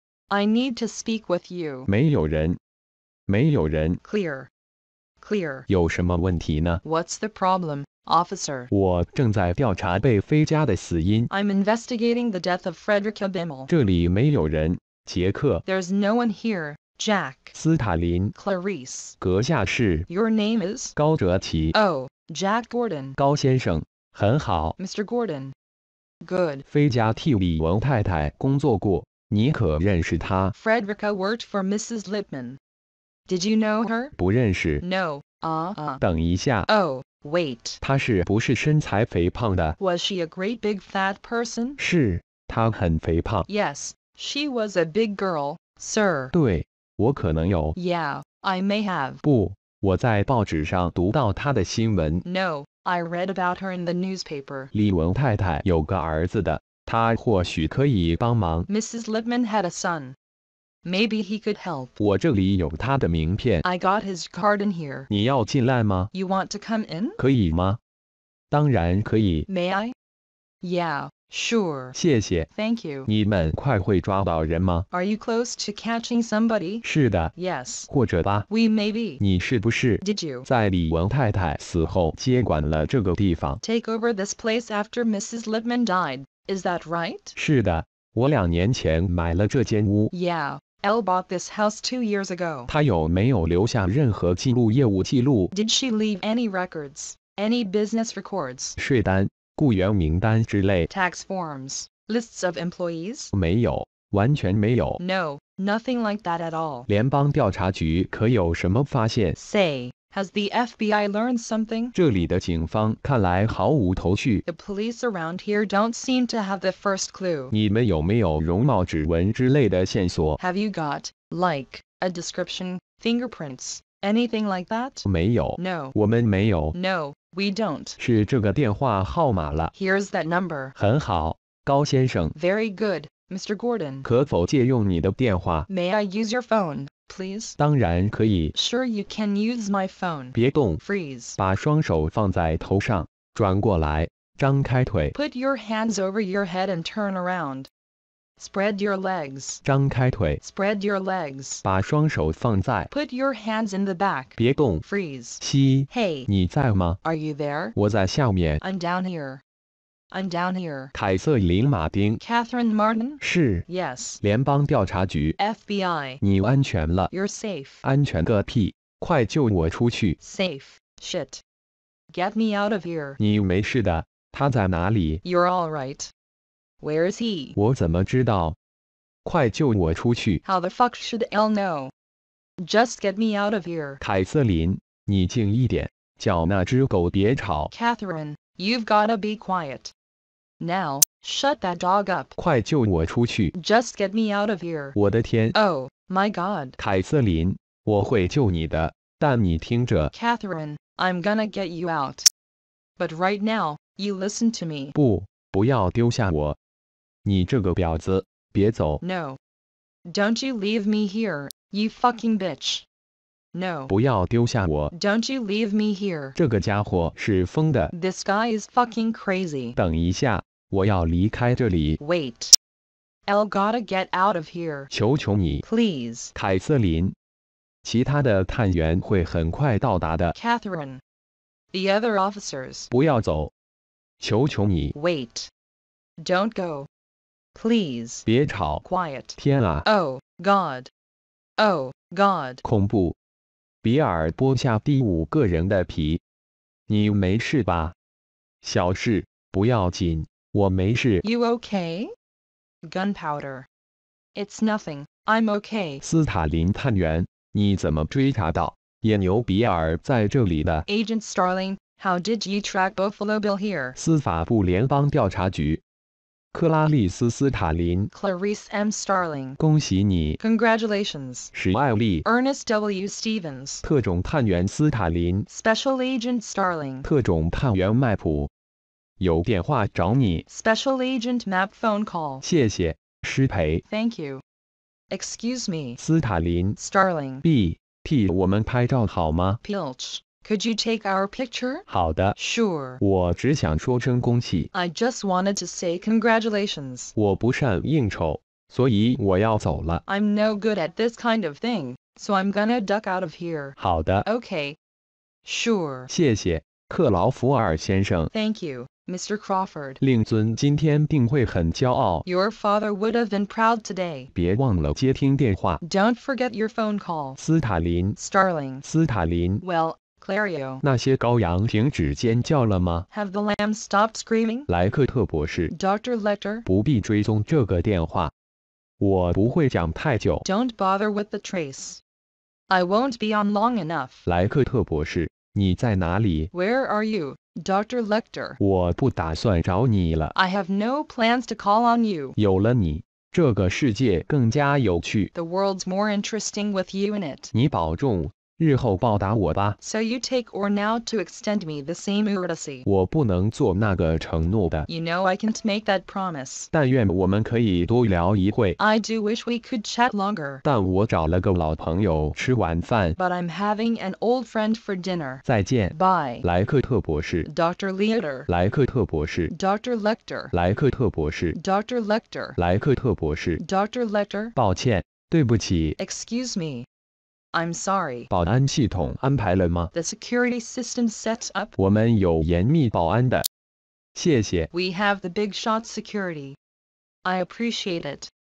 I need to speak with you. 没有人，没有人。 Clear. Clear. 有什么问题呢？ What's the problem, officer? 我正在调查被飞家的死因。 I'm investigating the death of Frederica Bimmel. 这里没有人。杰克、 There's no one here, Jack. 斯塔林、 Clarice. 阁下是 Your name is? 高哲奇。 Oh, Jack Gordon. 高先生，很好。 Mister Gordon. Good. 飞家替李文太太工作过，你可认识她？ Frederica worked for Missus Lipman. Did you know her? 不认识。 No. Uh-uh. 等一下， Oh, wait. 她是不是身材肥胖的？ Was she a great big fat person? 是，她很肥胖。 Yes, she was a big girl, sir. 对，我可能有。 Yeah, I may have. 不，我在报纸上读到她的新闻。 No, I read about her in the newspaper. 李文太太有个儿子的，她或许可以帮忙。 Missus Lipman had a son. Maybe he could help. 我这里有他的名片， I got his card in here. 你要进来吗？ You want to come in? 可以吗？当然可以， May I? Yeah, sure. 谢谢。 Thank you. 你们快会抓到人吗？ Are you close to catching somebody? 是的， Yes. 或者吧。 We may be. 你是不是 Did you 在李文太太死后接管了这个地方？ take over this place after Missus Lipman died? Is that right? 是的， 我两年前买了这间屋。 Yeah, Elle bought this house two years ago. 她有没有留下任何记录业务记录？ Did she leave any records? Any business records? 税单、雇员名单之类？ Tax forms? Lists of employees? 没有，完全没有。 No, nothing like that at all. 联邦调查局可有什么发现？ Say, has the F B I learned something? 这里的警方看来毫无头绪。 The police around here don't seem to have the first clue. 你们有没有容貌、指纹之类的线索？ Have you got, like, a description, fingerprints, anything like that? 没有。 No. 我们没有。 No, we don't. 是这个电话号码了。 Here's that number. 很好，高先生， Very good, Mister Gordon. 可否借用你的电话？ May I use your phone, please? 当然可以。 Sure, you can use my phone. 别动， Freeze. 把双手放在头上，转过来，张开腿， Put your hands over your head and turn around. Spread your legs. 张开腿， Spread your legs. 把双手放在， Put your hands in the back. 别动。 Freeze. 吸， Hey, 你在吗？ are you there? 我在下面。 I'm down here. I'm down here. 凯瑟琳·马丁， Catherine Martin? 是 Yes. 联邦调查局。 F B I. 你安全了？ You're safe. 安全个屁！快救我出去！ Safe. Shit. Get me out of here. 你没事的。他在哪里？ You're all right. Where is he? 我怎么知道？快救我出去！ How the fuck should Elle know? Just get me out of here. 凯瑟琳，你静一点，叫那只狗别吵。 Catherine, you've gotta be quiet. Now, shut that dog up. 快救我出去！ Just get me out of here. 我的天！ Oh, my God. 凯瑟琳，我会救你的，但你听着， Catherine, I'm gonna get you out. But right now, you listen to me. 不，不要丢下我！你这个婊子，别走！ No. Don't you leave me here, you fucking bitch. No. 不要丢下我！ Don't you leave me here. 这个家伙是疯的！ This guy is fucking crazy. 等一下，我要离开这里！ Wait. Elle gotta get out of here. 求求你， Please. 凯瑟琳！其他的探员会很快到达的， Catherine. The other officers. 不要走！求求你， Wait. Don't go. Please. 别吵！ Quiet. 天啊， Oh, God. Oh, God. 恐怖！比尔剥下第五个人的皮。你没事吧？小事，不要紧，我没事。 You okay? Gunpowder. It's nothing. I'm okay. 斯塔林探员，你怎么追查到野牛比尔在这里的？ Agent Starling, how did you track Buffalo Bill here? 司法部联邦调查局，克拉丽丝·斯塔林， Clarice M. Starling. 恭喜你， Congratulations. 史艾利， Ernest W. Stevens. 特种探员斯塔林， Special Agent Starling. 特种探员麦普，有电话找你， Special Agent Map phone call. 谢谢，施培， Thank you. Excuse me. 斯塔林 Starling. ，B， 替我们拍照好吗？ Pilch. Could you take our picture? 好的， Sure. 我只想说声恭喜， I just wanted to say congratulations. 我不善应酬，所以我要走了。 I'm no good at this kind of thing, so I'm gonna duck out of here. 好的， Okay. Sure. 谢谢，克劳福尔先生。 Thank you, Mister Crawford. 令尊今天定会很骄傲。 Your father would have been proud today. 别忘了接听电话。 Don't forget your phone call. 斯塔林， Starling. 斯塔林， Well, Clario. 那些羔羊停止尖叫了吗？ Have the lambs stopped screaming? 莱克特博士， Doctor Lecter. 不必追踪这个电话，我不会讲太久。 Don't bother with the trace. I won't be on long enough. 莱克特博士，你在哪里？ Where are you, Doctor Lecter? 我不打算找你了。 I have no plans to call on you. 有了你，这个世界更加有趣。 The world's more interesting with you in it. 你保重，日后报答我吧。 So you take or now to extend me the same courtesy. 我不能做那个承诺的， You know I can't make that promise. 但愿我们可以多聊一会。 I do wish we could chat longer. 但我找了个老朋友吃晚饭。 But I'm having an old friend for dinner. 再见， Bye. 莱克特博士。 Doctor Leader. 莱克特博士， Doctor Lecter. 莱克特博士， Doctor Lecter. 莱克特博士。 Doctor Lecter. 抱歉，对不起。 Excuse me. I'm sorry. 保安系统安排了吗？ The security system set up. 我们有严密保安的。谢谢。 We have the big shot security. I appreciate it.